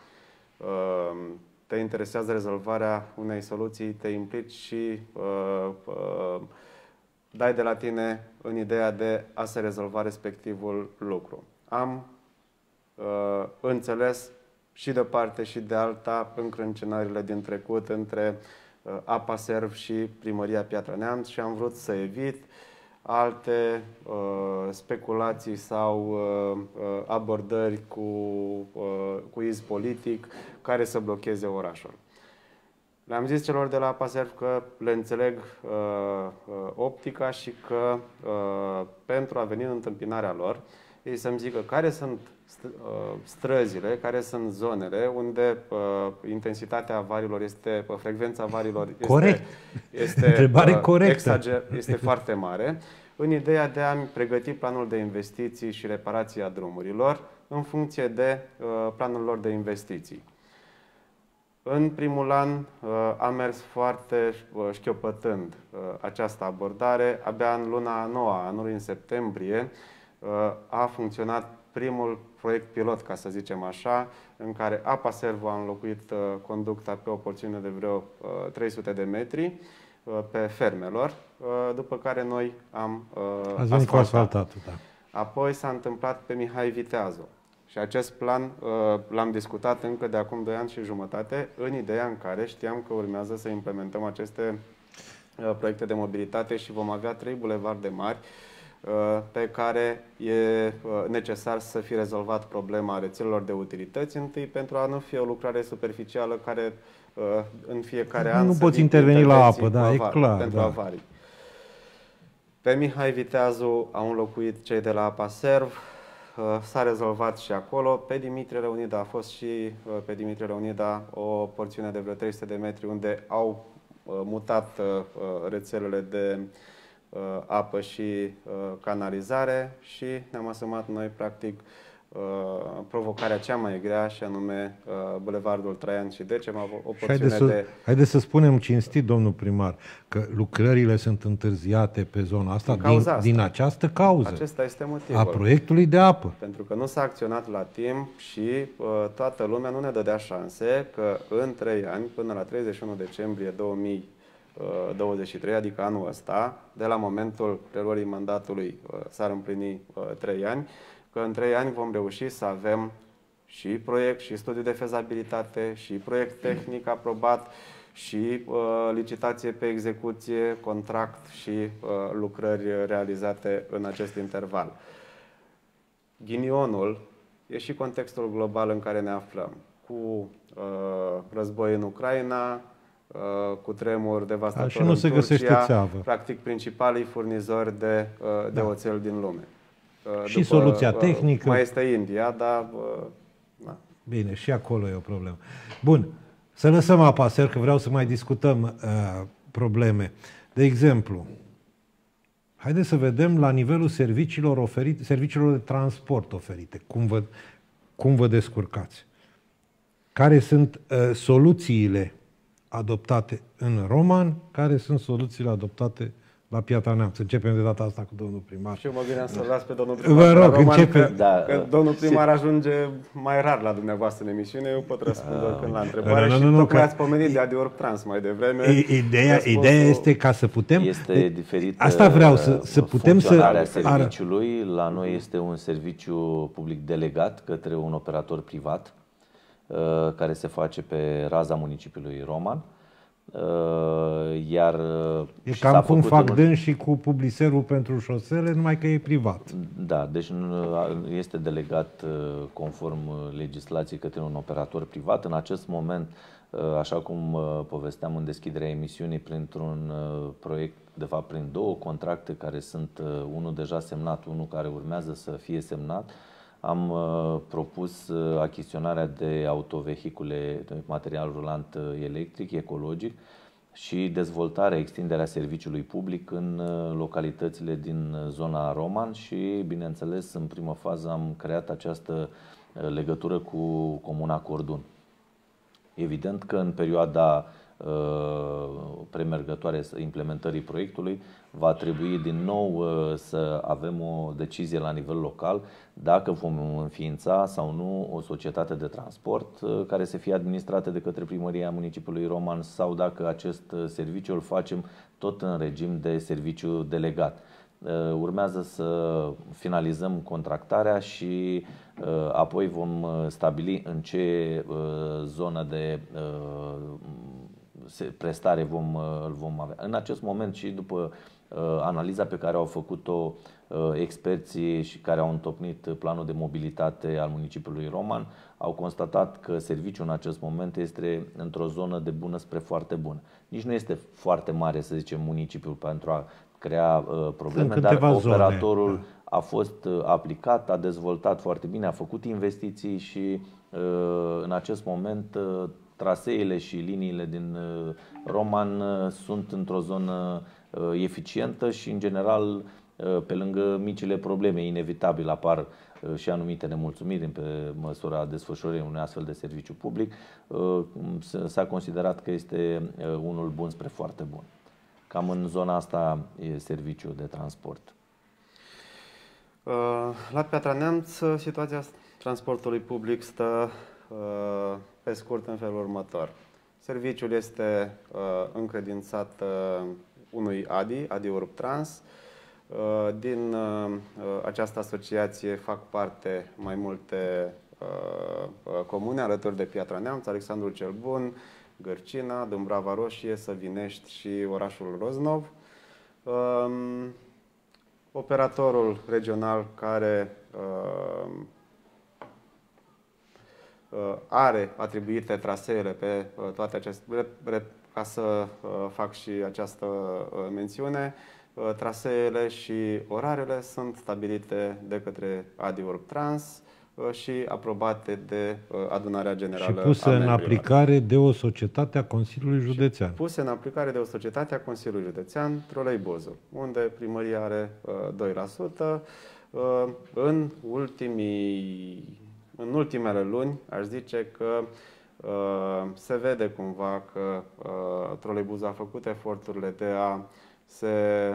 te interesează rezolvarea unei soluții, te implici și uh, uh, dai de la tine în ideea de a se rezolva respectivul lucru. Am uh, înțeles și de parte și de alta încrâncenările din trecut între uh, Apa Serv și Primăria Piatra Neamț și am vrut să evit alte uh, speculații sau uh, uh, abordări cu, uh, cu iz politic care să blocheze orașul. Le-am zis celor de la Apa Serv că le înțeleg uh, uh, optica și că uh, pentru a veni în întâmpinarea lor, ei să-mi zică care sunt străzile, care sunt zonele unde uh, intensitatea avariilor este, uh, frecvența avariilor este, Corect. este, Întrebare uh, corectă. exager, este foarte mare, în ideea de a-mi pregăti planul de investiții și reparația drumurilor în funcție de uh, planul lor de investiții. În primul an uh, am mers foarte uh, șchiopătând uh, această abordare. Abia în luna a noua, anului în septembrie, uh, a funcționat primul proiect pilot, ca să zicem așa, în care Apa Serv a înlocuit uh, conducta pe o porțiune de vreo uh, trei sute de metri uh, pe fermelor, uh, după care noi am uh, Ați venit cu asfaltatul, da. Apoi s-a întâmplat pe Mihai Viteazu. Și acest plan uh, l-am discutat încă de acum doi ani și jumătate, în ideea în care știam că urmează să implementăm aceste uh, proiecte de mobilitate și vom avea trei bulevarde mari pe care e necesar să fie rezolvat problema rețelelor de utilități, întâi pentru a nu fi o lucrare superficială care în fiecare an nu să poți interveni la apă, da, avari, e clar. pentru Da. avarii. Pe Mihai Viteazu au înlocuit cei de la Apa Serv, s-a rezolvat și acolo. Pe Dimitrie Leonida a fost și pe Dimitrie Leonida o porțiune de vreo trei sute de metri unde au mutat rețelele de apă și canalizare și ne-am asumat noi, practic, provocarea cea mai grea, și anume Bulevardul Traian și Decem, o porțiune să, de... Haideți să spunem cinstit, domnul primar, că lucrările sunt întârziate pe zona asta din, asta. din această cauză. Acesta este motivul. A proiectului de apă. Pentru că nu s-a acționat la timp și uh, toată lumea nu ne dădea șanse că în trei ani, până la treizeci și unu decembrie două mii douăzeci și trei, adică anul ăsta, de la momentul preluării mandatului uh, s-ar împlini uh, trei ani, că în trei ani vom reuși să avem și proiect, și studiu de fezabilitate, și proiect tehnic aprobat, și uh, licitație pe execuție, contract și uh, lucrări realizate în acest interval. Ghinionul e și contextul global în care ne aflăm, cu uh, război în Ucraina, uh, cu tremur devastator și nu în se Turcia, găsește țeavă. practic principalii furnizori de, uh, de da. oțel din lume. Uh, și după, soluția uh, tehnică. Mai este India, dar... Uh, na. Bine, și acolo e o problemă. Bun, să lăsăm Apa Serv, că vreau să mai discutăm uh, probleme. De exemplu, haideți să vedem la nivelul serviciilor oferite, serviciilor de transport oferite. Cum vă, cum vă descurcați? Care sunt uh, soluțiile adoptate în Roman? Care sunt soluțiile adoptate la Piatra Neamț? Începem de data asta cu domnul primar. Și eu mă gândeam să-l las pe domnul primar. Vă rog, Roman, începe. Că, Da, că domnul primar ajunge mai rar la dumneavoastră în emisiune. Eu pot răspunde oricând la întrebare. Nu, nu, și nu, nu, tocmai că... ați pomenit de Adiorg Trans mai devreme. Ideea, Răspunsul... ideea este ca să putem... Este diferit. Asta vreau să, să putem să... Funcționarea serviciului. La noi este un serviciu public delegat către un operator privat care se face pe raza municipiului Roman. Iar e cam cum fac dânsii cu publiserul pentru șosele, numai că e privat. Da, deci este delegat conform legislației către un operator privat. În acest moment, așa cum povesteam în deschiderea emisiunii, printr-un proiect, de fapt prin două contracte care sunt, unul deja semnat, unul care urmează să fie semnat, am uh, propus uh, achiziționarea de autovehicule, de material rulant uh, electric, ecologic și dezvoltarea, extinderea serviciului public în uh, localitățile din zona Roman și, bineînțeles, în primă fază am creat această uh, legătură cu comuna Cordun. Evident că în perioada premergătoare implementării proiectului, va trebui din nou să avem o decizie la nivel local dacă vom înființa sau nu o societate de transport care să fie administrată de către Primăria Municipiului Roman sau dacă acest serviciu îl facem tot în regim de serviciu delegat. Urmează să finalizăm contractarea și apoi vom stabili în ce zonă de prestare vom, îl vom avea. În acest moment și după analiza pe care au făcut-o experții și care au întocmit planul de mobilitate al municipiului Roman, au constatat că serviciul în acest moment este într-o zonă de bună spre foarte bună. Nici nu este foarte mare, să zicem, municipiul pentru a crea uh, probleme, dar operatorul zone. a fost uh, aplicat, a dezvoltat foarte bine, a făcut investiții și uh, în acest moment uh, traseele și liniile din uh, Roman uh, sunt într-o zonă uh, eficientă și în general uh, pe lângă micile probleme inevitabil apar uh, și anumite nemulțumiri pe măsura desfășurării unui astfel de serviciu public. Uh, s-a considerat că este uh, unul bun spre foarte bun. Cam în zona asta e serviciul de transport. La Piatra Neamț, situația transportului public stă pe scurt în felul următor. Serviciul este încredințat unui A D I, A D I Urbtrans. Din această asociație fac parte mai multe comune alături de Piatra Neamț, Alexandru cel Bun, Gărcina, Dâmbrava Roșie, Săvinești și orașul Roznov. Um, operatorul regional care uh, uh, are atribuite traseele pe uh, toate aceste, ca să uh, fac și această uh, mențiune, uh, traseele și orarele sunt stabilite de către A D I Urbtrans și aprobate de adunarea generală. Și puse în aplicare de o societate a Consiliului Județean. Și puse în aplicare de o societate a Consiliului Județean, Troleibuzul, unde primăria are doi la sută. În, ultimii, în ultimele luni, aș zice că se vede cumva că Troleibuzul a făcut eforturile de a se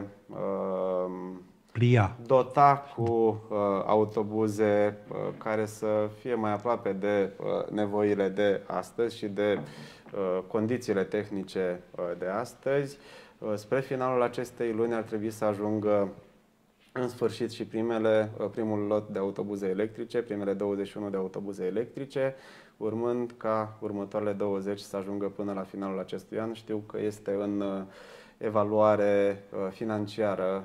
Plia. dota cu uh, autobuze uh, care să fie mai aproape de uh, nevoile de astăzi și de uh, condițiile tehnice uh, de astăzi. Uh, spre finalul acestei luni ar trebui să ajungă în sfârșit și primele, uh, primul lot de autobuze electrice, primele douăzeci și unu de autobuze electrice, urmând ca următoarele douăzeci să ajungă până la finalul acestui an. Știu că este în uh, evaluare financiară,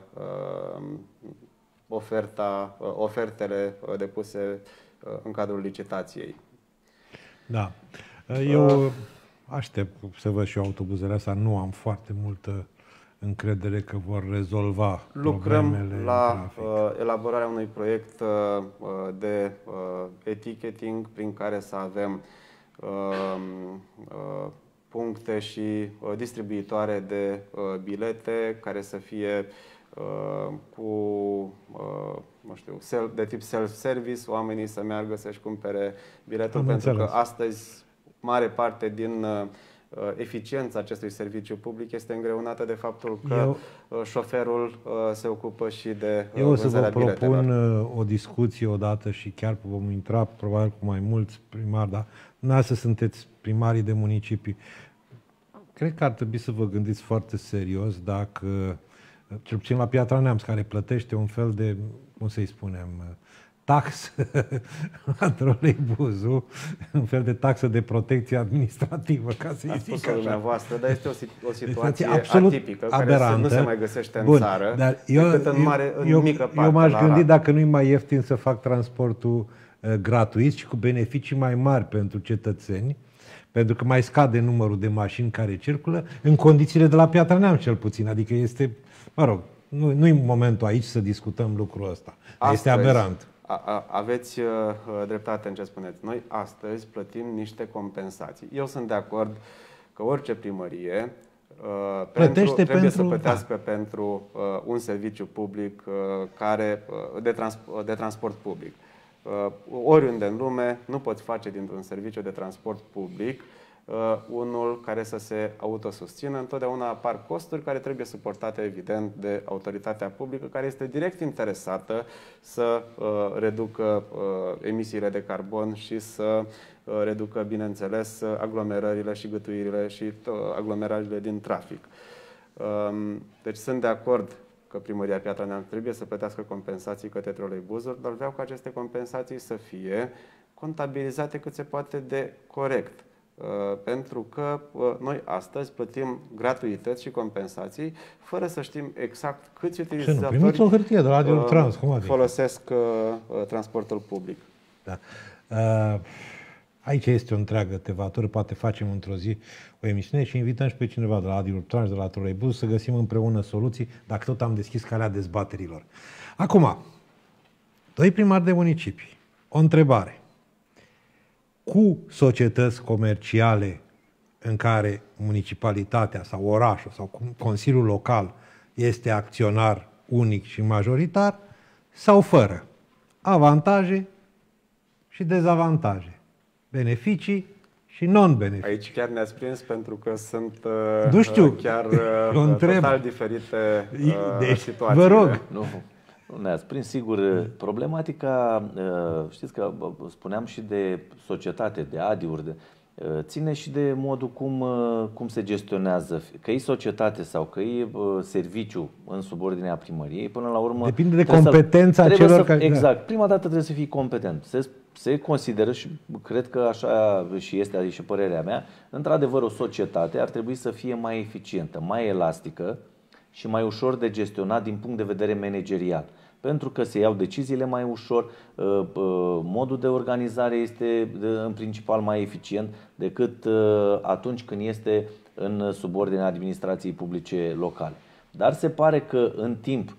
oferta, ofertele depuse în cadrul licitației. Da. Eu aștept să văd și eu autobuzele astea. Nu am foarte multă încredere că vor rezolva Lucrăm problemele la elaborarea unui proiect de eticheting prin care să avem puncte și uh, distribuitoare de uh, bilete care să fie uh, cu, uh, nu știu, self, de tip self-service, oamenii să meargă să-și cumpere biletul, Am pentru înțeles. că astăzi mare parte din uh, eficiența acestui serviciu public este îngreunată de faptul că Eu, șoferul uh, se ocupă și de uh, eu o să vă vânzarea propun biletelor. o discuție odată și chiar vom intra probabil cu mai mulți primari, dar dumneavoastră sunteți primarii de municipii. Cred că ar trebui să vă gândiți foarte serios dacă, cel puțin la Piatra Neamț, care plătește un fel de, cum să-i spunem, taxă la Troleibuzul, un fel de taxă de protecție administrativă, ca să-i Ați zic spus-o așa. dumneavoastră, dar este o, o situație absolut atipică, aberantă. care nu se mai găsește în Bun, țară, dar eu, decât în, mare, în eu, mică parte. Eu m-aș la gândi Arad. dacă nu-i mai ieftin să fac transportul uh, gratuit și cu beneficii mai mari pentru cetățeni, pentru că mai scade numărul de mașini care circulă, în condițiile de la Piatra Neamț cel puțin. Adică este, mă rog, nu, nu-i momentul aici să discutăm lucrul ăsta. Astăzi, este aberant. A, a, aveți uh, dreptate în ce spuneți. Noi astăzi plătim niște compensații. Eu sunt de acord că orice primărie uh, pentru, trebuie pentru, să plătească da. pentru uh, un serviciu public uh, care, uh, de, trans, de transport public. Uh, oriunde în lume nu poți face dintr-un serviciu de transport public unul care să se autosusțină. Întotdeauna apar costuri care trebuie suportate, evident, de autoritatea publică, care este direct interesată să reducă emisiile de carbon și să reducă, bineînțeles, aglomerările și gătuirile și aglomerajele din trafic. Deci sunt de acord că Primăria Piatra Neamț trebuie să plătească compensații către troleibuzuri, dar vreau ca aceste compensații să fie contabilizate cât se poate de corect. Pentru că noi astăzi plătim gratuități și compensații fără să știm exact câți utilizatori primiți o hârtie de la Radio Trans, cum adică? folosesc transportul public. Da. Aici este o întreagă tevatură, poate facem într-o zi o emisiune și invităm și pe cineva de la Radio Trans, de la Troleibuz, să găsim împreună soluții, dacă tot am deschis calea dezbaterilor. Acum, doi primari de municipii. O întrebare. Cu societăți comerciale în care municipalitatea sau orașul sau Consiliul Local este acționar unic și majoritar sau fără? Avantaje și dezavantaje. Beneficii și non-beneficii. Aici chiar ne-ați prins pentru că sunt nu știu, chiar total diferite deci, situații. Vă rog. Nu, nu ne-ați prins, sigur. Problematica, știți că spuneam și de societate, de adiuri, de, ține și de modul cum, cum se gestionează, că e societate sau că e serviciu în subordinea primăriei, până la urmă... Depinde de competența celor care... Exact. Prima dată trebuie să fii competent. Se, se consideră și cred că așa și este, adică și părerea mea, într-adevăr o societate ar trebui să fie mai eficientă, mai elastică și mai ușor de gestionat din punct de vedere managerial. Pentru că se iau deciziile mai ușor, modul de organizare este în principal mai eficient decât atunci când este în subordinea administrației publice locale. Dar se pare că în timp,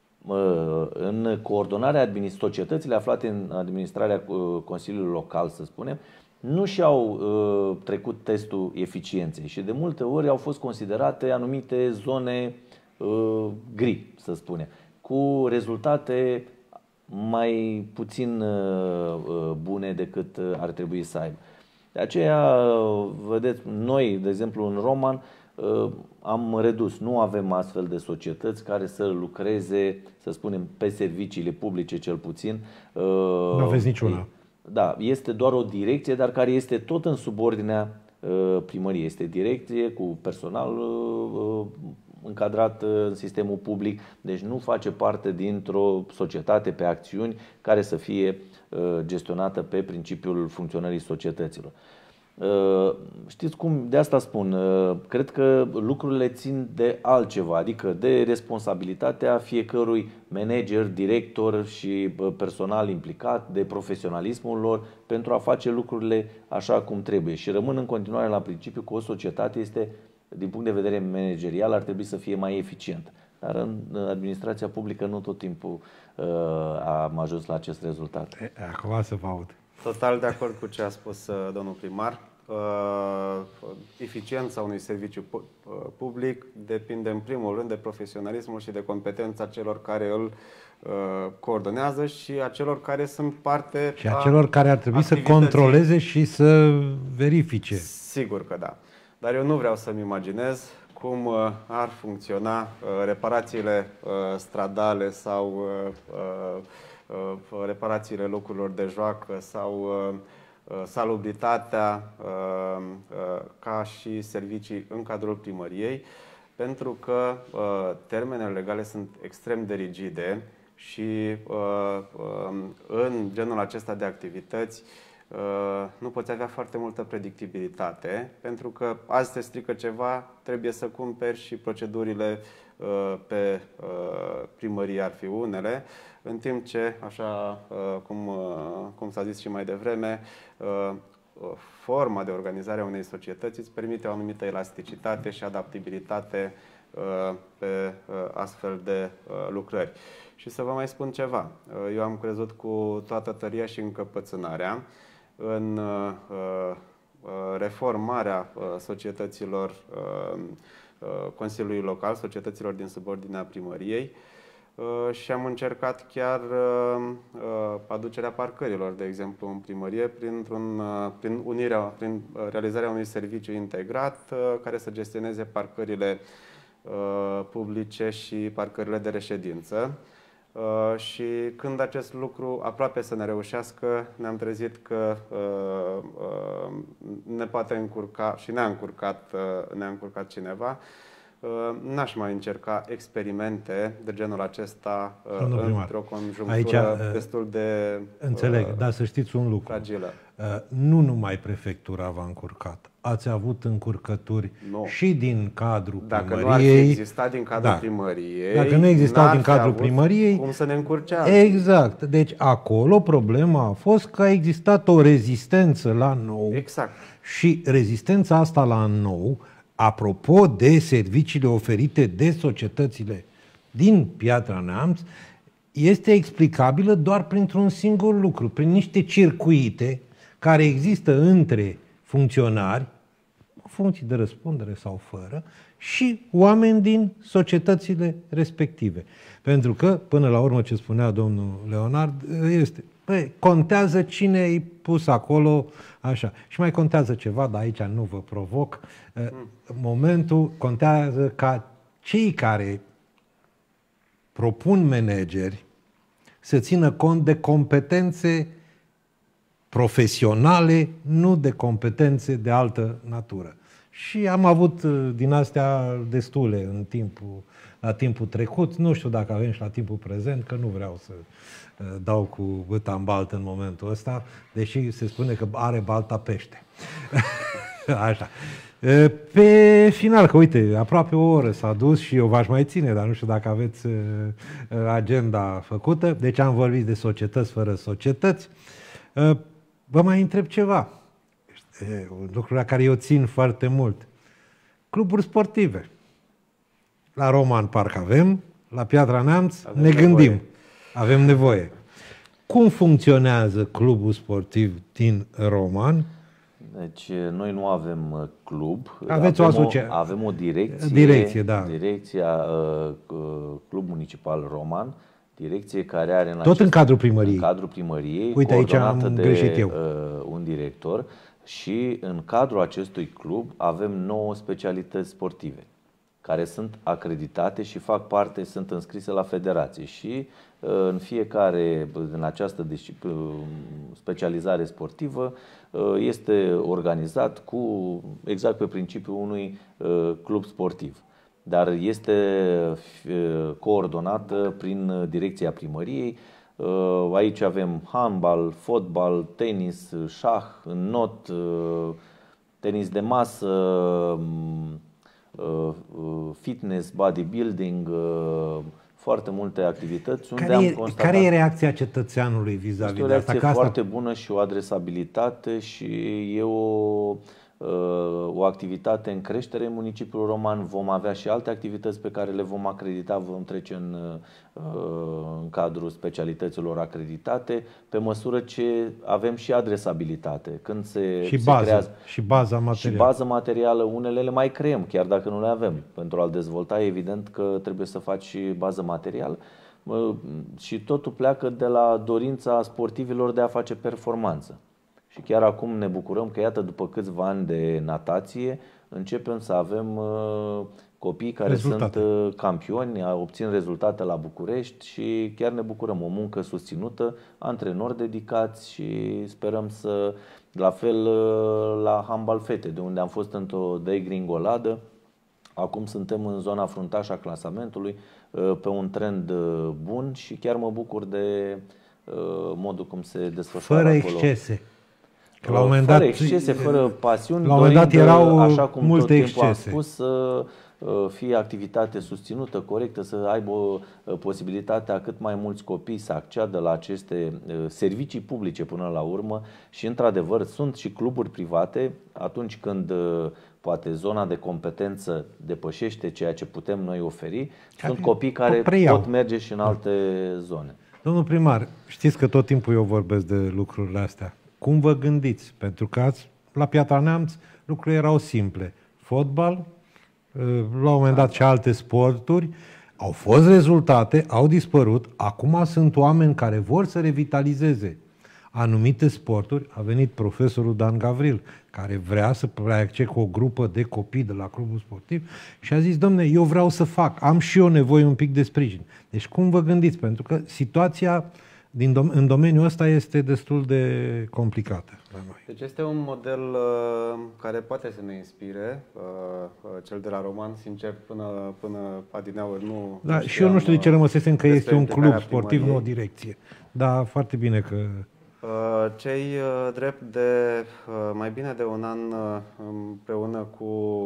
în coordonarea societățile aflate în administrarea Consiliului Local, să spunem, nu și-au trecut testul eficienței și de multe ori au fost considerate anumite zone gri, să spunem, cu rezultate mai puțin bune decât ar trebui să aibă. De aceea, vedeți, noi, de exemplu, în Roman, am redus, nu avem astfel de societăți care să lucreze, să spunem, pe serviciile publice cel puțin. Nu aveți niciuna. Da, este doar o direcție, dar care este tot în subordinea primăriei. Este direcție cu personal încadrat în sistemul public, deci nu face parte dintr-o societate pe acțiuni care să fie gestionată pe principiul funcționării societăților. Știți cum, de asta spun, cred că lucrurile țin de altceva, adică de responsabilitatea fiecărui manager, director și personal implicat, de profesionalismul lor pentru a face lucrurile așa cum trebuie. Și rămân în continuare la principiu că o societate este, din punct de vedere managerial, ar trebui să fie mai eficientă. Dar în administrația publică nu tot timpul am ajuns la acest rezultat. Acum să vă aud. Total de acord cu ce a spus domnul primar. Eficiența unui serviciu public depinde în primul rând de profesionalismul și de competența celor care îl coordonează și a celor care sunt parte și a celor care ar trebui să controleze și să verifice. Sigur că da. Dar eu nu vreau să-mi imaginez cum ar funcționa reparațiile stradale sau reparațiile locurilor de joacă sau salubritatea ca și servicii în cadrul primăriei, pentru că termenele legale sunt extrem de rigide și în genul acesta de activități nu poți avea foarte multă predictibilitate, pentru că azi te strică ceva, trebuie să cumperi și procedurile pe primărie ar fi unele, în timp ce, așa cum, cum s-a zis și mai devreme, forma de organizare a unei societăți îți permite o anumită elasticitate și adaptabilitate pe astfel de lucrări. Și să vă mai spun ceva. Eu am crezut cu toată tăria și încăpățânarea în reformarea societăților Consiliului Local, societăților din subordinea primăriei, și am încercat chiar aducerea parcărilor, de exemplu, în primărie, printr-un, prin, unirea, prin realizarea unui serviciu integrat care să gestioneze parcările publice și parcările de reședință. Uh, și când acest lucru aproape să ne reușească, ne-am trezit că uh, uh, ne poate încurca și ne-a încurcat, uh, ne-a încurcat cineva. Uh, N-aș mai încerca experimente de genul acesta uh, într-o conjunctură Aici, uh, destul de Înțeleg, uh, dar să știți un lucru. Fragilă. Uh, nu numai prefectura v-a încurcat. Ați avut încurcături no. și din cadrul Dacă primăriei. Dacă nu ar fi existat din cadrul da. primăriei, Dacă nu existau din cadrul primăriei, cum să ne încurcează. Exact. Deci acolo problema a fost că a existat o rezistență la nou. Exact. Și rezistența asta la nou, apropo de serviciile oferite de societățile din Piatra Neamț, este explicabilă doar printr-un singur lucru, prin niște circuite care există între funcționari, funcții de răspundere sau fără, și oameni din societățile respective. Pentru că, până la urmă, ce spunea domnul Leonard, este, băi, contează cine e pus acolo, așa. Și mai contează ceva, dar aici nu vă provoc. Momentul contează ca cei care propun manageri să țină cont de competențe profesionale, nu de competențe de altă natură. Și am avut din astea destule în timpul, la timpul trecut. Nu știu dacă avem și la timpul prezent, că nu vreau să dau cu băta în baltă în momentul ăsta, deși se spune că are balta pește. Așa. Pe final, că uite, aproape o oră s-a dus și eu v-aș mai ține, dar nu știu dacă aveți agenda făcută. Deci am vorbit de societăți fără societăți. Vă mai întreb ceva. Un lucru la care eu țin foarte mult. Cluburi sportive. La Roman Park avem, la Piatra Neamț avem ne nevoie. gândim. Avem nevoie. Cum funcționează clubul sportiv din Roman? Deci noi nu avem club. Aveți avem o asociație. Avem o direcție. Direcție, da. Direcția uh, Club Municipal Roman. Direcție care are în Tot acest, în cadrul primăriei. În cadrul primăriei. Uite, aici am de, greșit eu. Uh, un director. Și în cadrul acestui club avem nouă specialități sportive care sunt acreditate și fac parte, sunt înscrise la federație. Și în fiecare, în această specializare sportivă, este organizat cu, exact pe principiul unui club sportiv. Dar este coordonată prin direcția primăriei. Aici avem handbal, fotbal, tenis, șah, not, tenis de masă, fitness, bodybuilding, foarte multe activități. Unde care, am e, constatat care e reacția cetățeanului vis-a-vis -vis de asta? O reacție asta... foarte bună și o adresabilitate și e o, o activitate în creștere în municipiul Roman. Vom avea și alte activități pe care le vom acredita, vom trece în, în cadrul specialităților acreditate, pe măsură ce avem și adresabilitate. Când se, și, se bază, creează, și baza materială. Și bază materială, unele le mai creăm, chiar dacă nu le avem. Pentru a-l dezvolta, evident că trebuie să faci și bază materială. Și totul pleacă de la dorința sportivilor de a face performanță. Și chiar acum ne bucurăm că, iată, după câțiva ani de natație, începem să avem uh, copii care rezultate. sunt uh, campioni, obțin rezultate la București și chiar ne bucurăm. O muncă susținută, antrenori dedicați și sperăm să, la fel uh, la handbal fete, de unde am fost într-o degringoladă. Acum suntem în zona fruntașă a clasamentului, uh, pe un trend uh, bun și chiar mă bucur de uh, modul cum se desfășoară Fără acolo. excese. Că la un moment dat, fără excese, fără pasiuni, la un moment dat erau așa cum multe tot timpul excese. am spus, să fie activitate susținută, corectă, să aibă posibilitatea cât mai mulți copii să acceadă la aceste servicii publice până la urmă și, într-adevăr, sunt și cluburi private atunci când poate zona de competență depășește ceea ce putem noi oferi. Sunt copii care pot merge și în alte zone. Domnul primar, știți că tot timpul eu vorbesc de lucrurile astea. Cum vă gândiți? Pentru că ați, la Piatra Neamț lucrurile erau simple. Fotbal, la un moment dat și alte sporturi. Au fost rezultate, au dispărut, acum sunt oameni care vor să revitalizeze anumite sporturi. A venit profesorul Dan Gavril, care vrea să plece cu o grupă de copii de la clubul sportiv și a zis, domne, eu vreau să fac, am și eu nevoie un pic de sprijin. Deci cum vă gândiți? Pentru că situația din dom- în domeniul ăsta este destul de complicată la noi. Deci este un model uh, care poate să ne inspire, uh, uh, cel de la Roman, sincer, până, până adineauri nu... Da, și eu nu știu de ce rămăsesem că este un club sportiv, primăriei. nu o direcție. Da, foarte bine că... Uh, Cei uh, drept de uh, mai bine de un an uh, împreună cu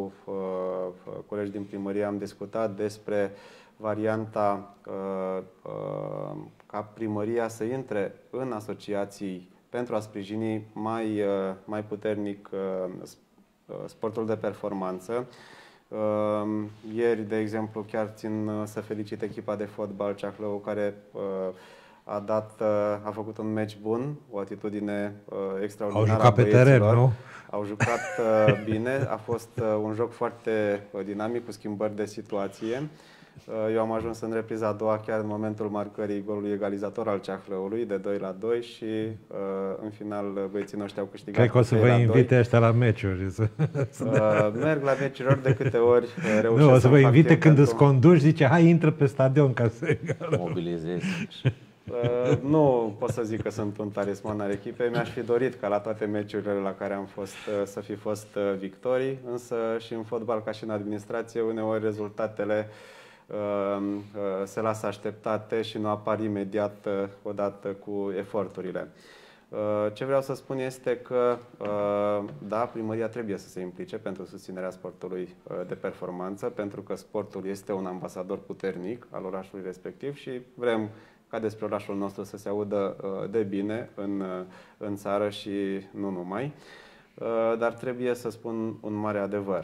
uh, colegi din primărie am discutat despre varianta uh, uh, ca primăria să intre în asociații pentru a sprijini mai, uh, mai puternic uh, sportul de performanță. Uh, Ieri, de exemplu, chiar țin uh, să felicit echipa de fotbal Ceahlău, care uh, a dat, a făcut un meci bun, o atitudine uh, extraordinară. Au jucat pe teren, nu? Au jucat uh, bine, a fost uh, un joc foarte uh, dinamic, cu schimbări de situație. Uh, eu am ajuns în repriza a doua, chiar în momentul marcării golului egalizator al Ceahlăului, de doi la doi și uh, în final băieții noștri au câștigat. Cred că o să vă invite ăștia la meciuri. Să, să uh, merg la meciuri ori de câte ori uh, reușesc. Nu, o să vă invite când pentru... îți conduci, zice, hai, intră pe stadion ca să... Mobilizezi. Uh, nu pot să zic că sunt un talisman al echipei. Mi-aș fi dorit ca la toate meciurile la care am fost uh, să fi fost uh, victorii, însă și în fotbal ca și în administrație uneori rezultatele uh, uh, se lasă așteptate și nu apar imediat uh, odată cu eforturile. Uh, ce vreau să spun este că uh, da, primăria trebuie să se implice pentru susținerea sportului uh, de performanță, pentru că sportul este un ambasador puternic al orașului respectiv și vrem ca despre orașul nostru să se audă de bine în, în țară și nu numai. Dar trebuie să spun un mare adevăr.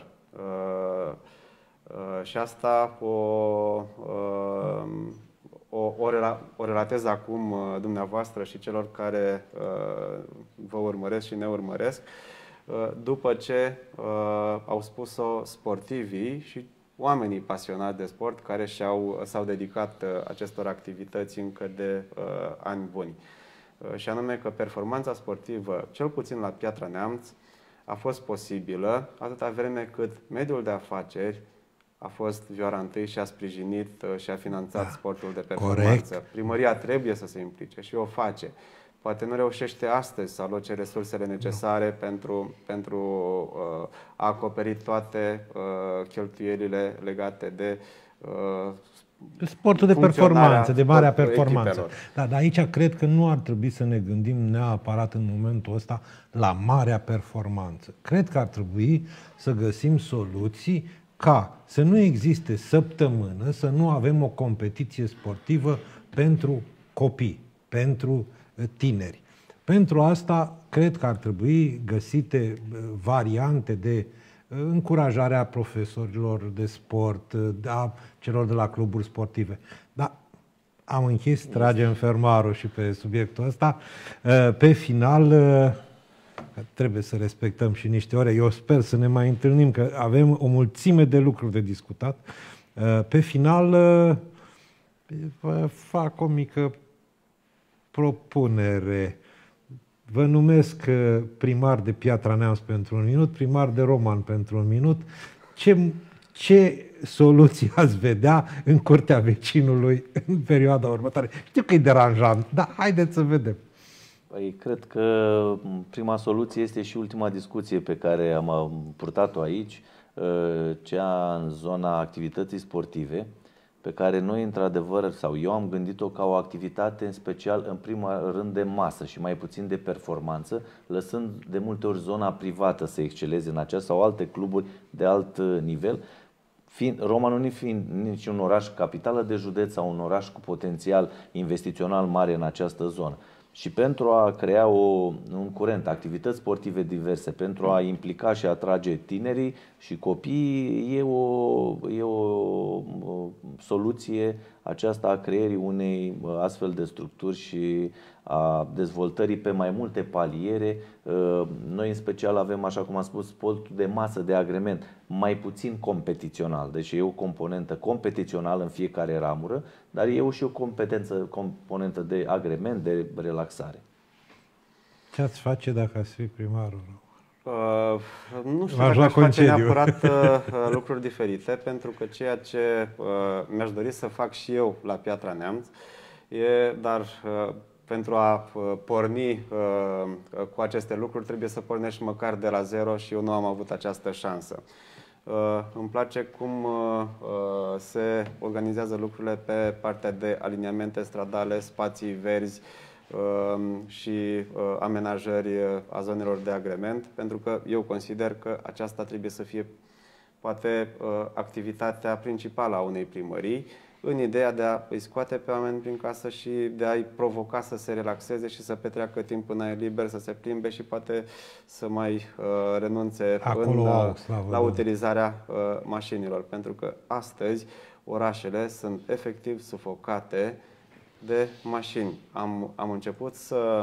Și asta o, o, o, o relatez acum dumneavoastră și celor care vă urmăresc și ne urmăresc, după ce au spus-o sportivii și oamenii pasionați de sport care și-au, s-au dedicat uh, acestor activități încă de uh, ani buni. Uh, și anume că performanța sportivă, cel puțin la Piatra Neamț, a fost posibilă atâta vreme cât mediul de afaceri a fost vioara întâi și a sprijinit uh, și a finanțat da. sportul de performanță. Corect. Primăria trebuie să se implice și o face. Poate nu reușește astăzi să aloce resursele necesare no. pentru, pentru uh, a acoperi toate uh, cheltuielile legate de uh, sportul de performanță, de marea performanță. Da, dar aici cred că nu ar trebui să ne gândim neapărat în momentul ăsta la marea performanță. Cred că ar trebui să găsim soluții ca să nu existe săptămână, să nu avem o competiție sportivă pentru copii, pentru tineri. Pentru asta, cred că ar trebui găsite variante de încurajare a profesorilor de sport, a celor de la cluburi sportive. Dar am închis, tragem fermarul și pe subiectul ăsta. Pe final, trebuie să respectăm și niște ore. Eu sper să ne mai întâlnim, că avem o mulțime de lucruri de discutat. Pe final, vă fac o mică propunere. Vă numesc primar de Piatra Neamț pentru un minut, primar de Roman pentru un minut. Ce, ce soluții ați vedea în curtea vecinului în perioada următoare? Știu că e deranjant, dar haideți să vedem. Păi, cred că prima soluție este și ultima discuție pe care am purtat-o aici, cea în zona activității sportive, pe care noi, într-adevăr, sau eu am gândit-o ca o activitate în special, în primul rând, de masă și mai puțin de performanță, lăsând de multe ori zona privată să exceleze în aceasta sau alte cluburi de alt nivel, fiind, Romanul nu fiind nici un oraș capitală de județ sau un oraș cu potențial investițional mare în această zonă. Și pentru a crea o, un curent, activități sportive diverse, pentru a implica și atrage tinerii și copiii, e o, e o, o soluție aceasta a creierii unei astfel de structuri și a dezvoltării pe mai multe paliere. Noi în special avem, așa cum am spus, sportul de masă, de agrement, mai puțin competițional. Deci e o componentă competițională în fiecare ramură, dar e și o competență, componentă de agrement, de relaxare. Ce ați face dacă ați fi primarul? Uh, nu știu dacă aș face neapărat uh, lucruri diferite, pentru că ceea ce uh, mi-aș dori să fac și eu la Piatra Neamț e, dar uh, pentru a uh, porni uh, cu aceste lucruri trebuie să pornești măcar de la zero și eu nu am avut această șansă. Uh, îmi place cum uh, se organizează lucrurile pe partea de aliniamente stradale, spații verzi, și amenajări a zonelor de agrement, pentru că eu consider că aceasta trebuie să fie poate activitatea principală a unei primării, în ideea de a îi scoate pe oameni prin casă și de a-i provoca să se relaxeze și să petreacă timp în aer liber, să se plimbe și poate să mai renunțe în, la, la utilizarea mașinilor. Pentru că astăzi orașele sunt efectiv sufocate de mașini. Am, am început să,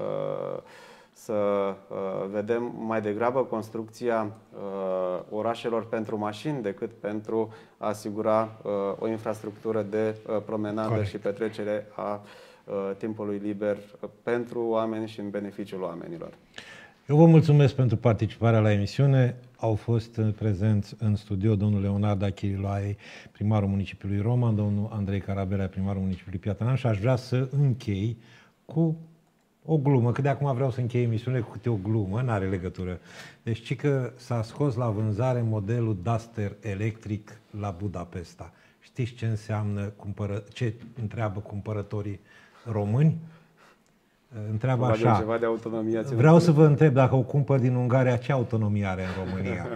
să vedem mai degrabă construcția orașelor pentru mașini decât pentru a asigura o infrastructură de promenadă Corect. și petrecere a timpului liber pentru oameni și în beneficiul oamenilor. Eu vă mulțumesc pentru participarea la emisiune. Au fost prezenți în studio domnul Leonard Achiriloae, primarul municipiului Roman, domnul Andrei Carabelea, primarul municipiului Piatra Neamț, și aș vrea să închei cu o glumă, că de acum vreau să închei emisiune cu câte o glumă, n-are legătură. Deci, ci că s-a scos la vânzare modelul Duster electric la Budapesta. Știți ce înseamnă, cumpără, ce întreabă cumpărătorii români? Întreabă așa, ceva de autonomie, vreau să vă întreb, dacă o cumpăr din Ungaria, ce autonomie are în România?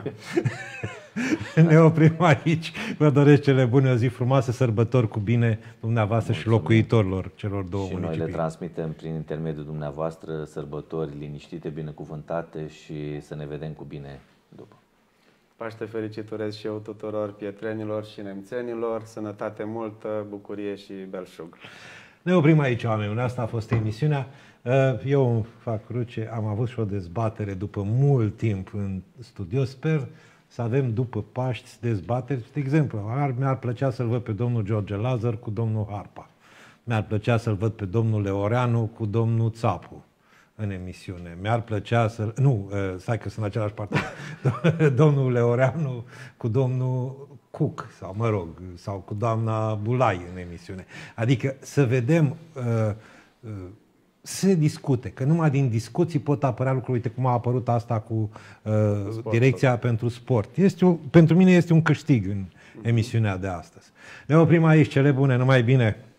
Ne oprim aici. Vă doresc cele bune, o zi frumoasă, sărbători cu bine dumneavoastră Mulțumim. și locuitorilor celor două și municipii. Și noi le transmitem prin intermediul dumneavoastră sărbători liniștite, binecuvântate și să ne vedem cu bine după. Paște fericit urez și eu tuturor pietrenilor și nemțenilor, sănătate multă, bucurie și belșug. Ne oprim aici, oameni. Asta a fost emisiunea. Eu fac cruce, am avut și o dezbatere după mult timp în studio. Sper să avem după Paști dezbateri. De exemplu, mi-ar plăcea să-l văd pe domnul George Lazar cu domnul Harpa. Mi-ar plăcea să-l văd pe domnul Leoreanu cu domnul Țapu în emisiune. Mi-ar plăcea să... Nu, stai că sunt în același parte. Domnul Leoreanu cu domnul Cuc, sau mă rog, sau cu doamna Bulai în emisiune. Adică să vedem, uh, uh, se discute, că numai din discuții pot apărea lucruri. Uite cum a apărut asta cu uh, Direcția pentru Sport. Este o, pentru mine este un câștig în emisiunea de astăzi. Ne oprim aici, cele bune, numai bine!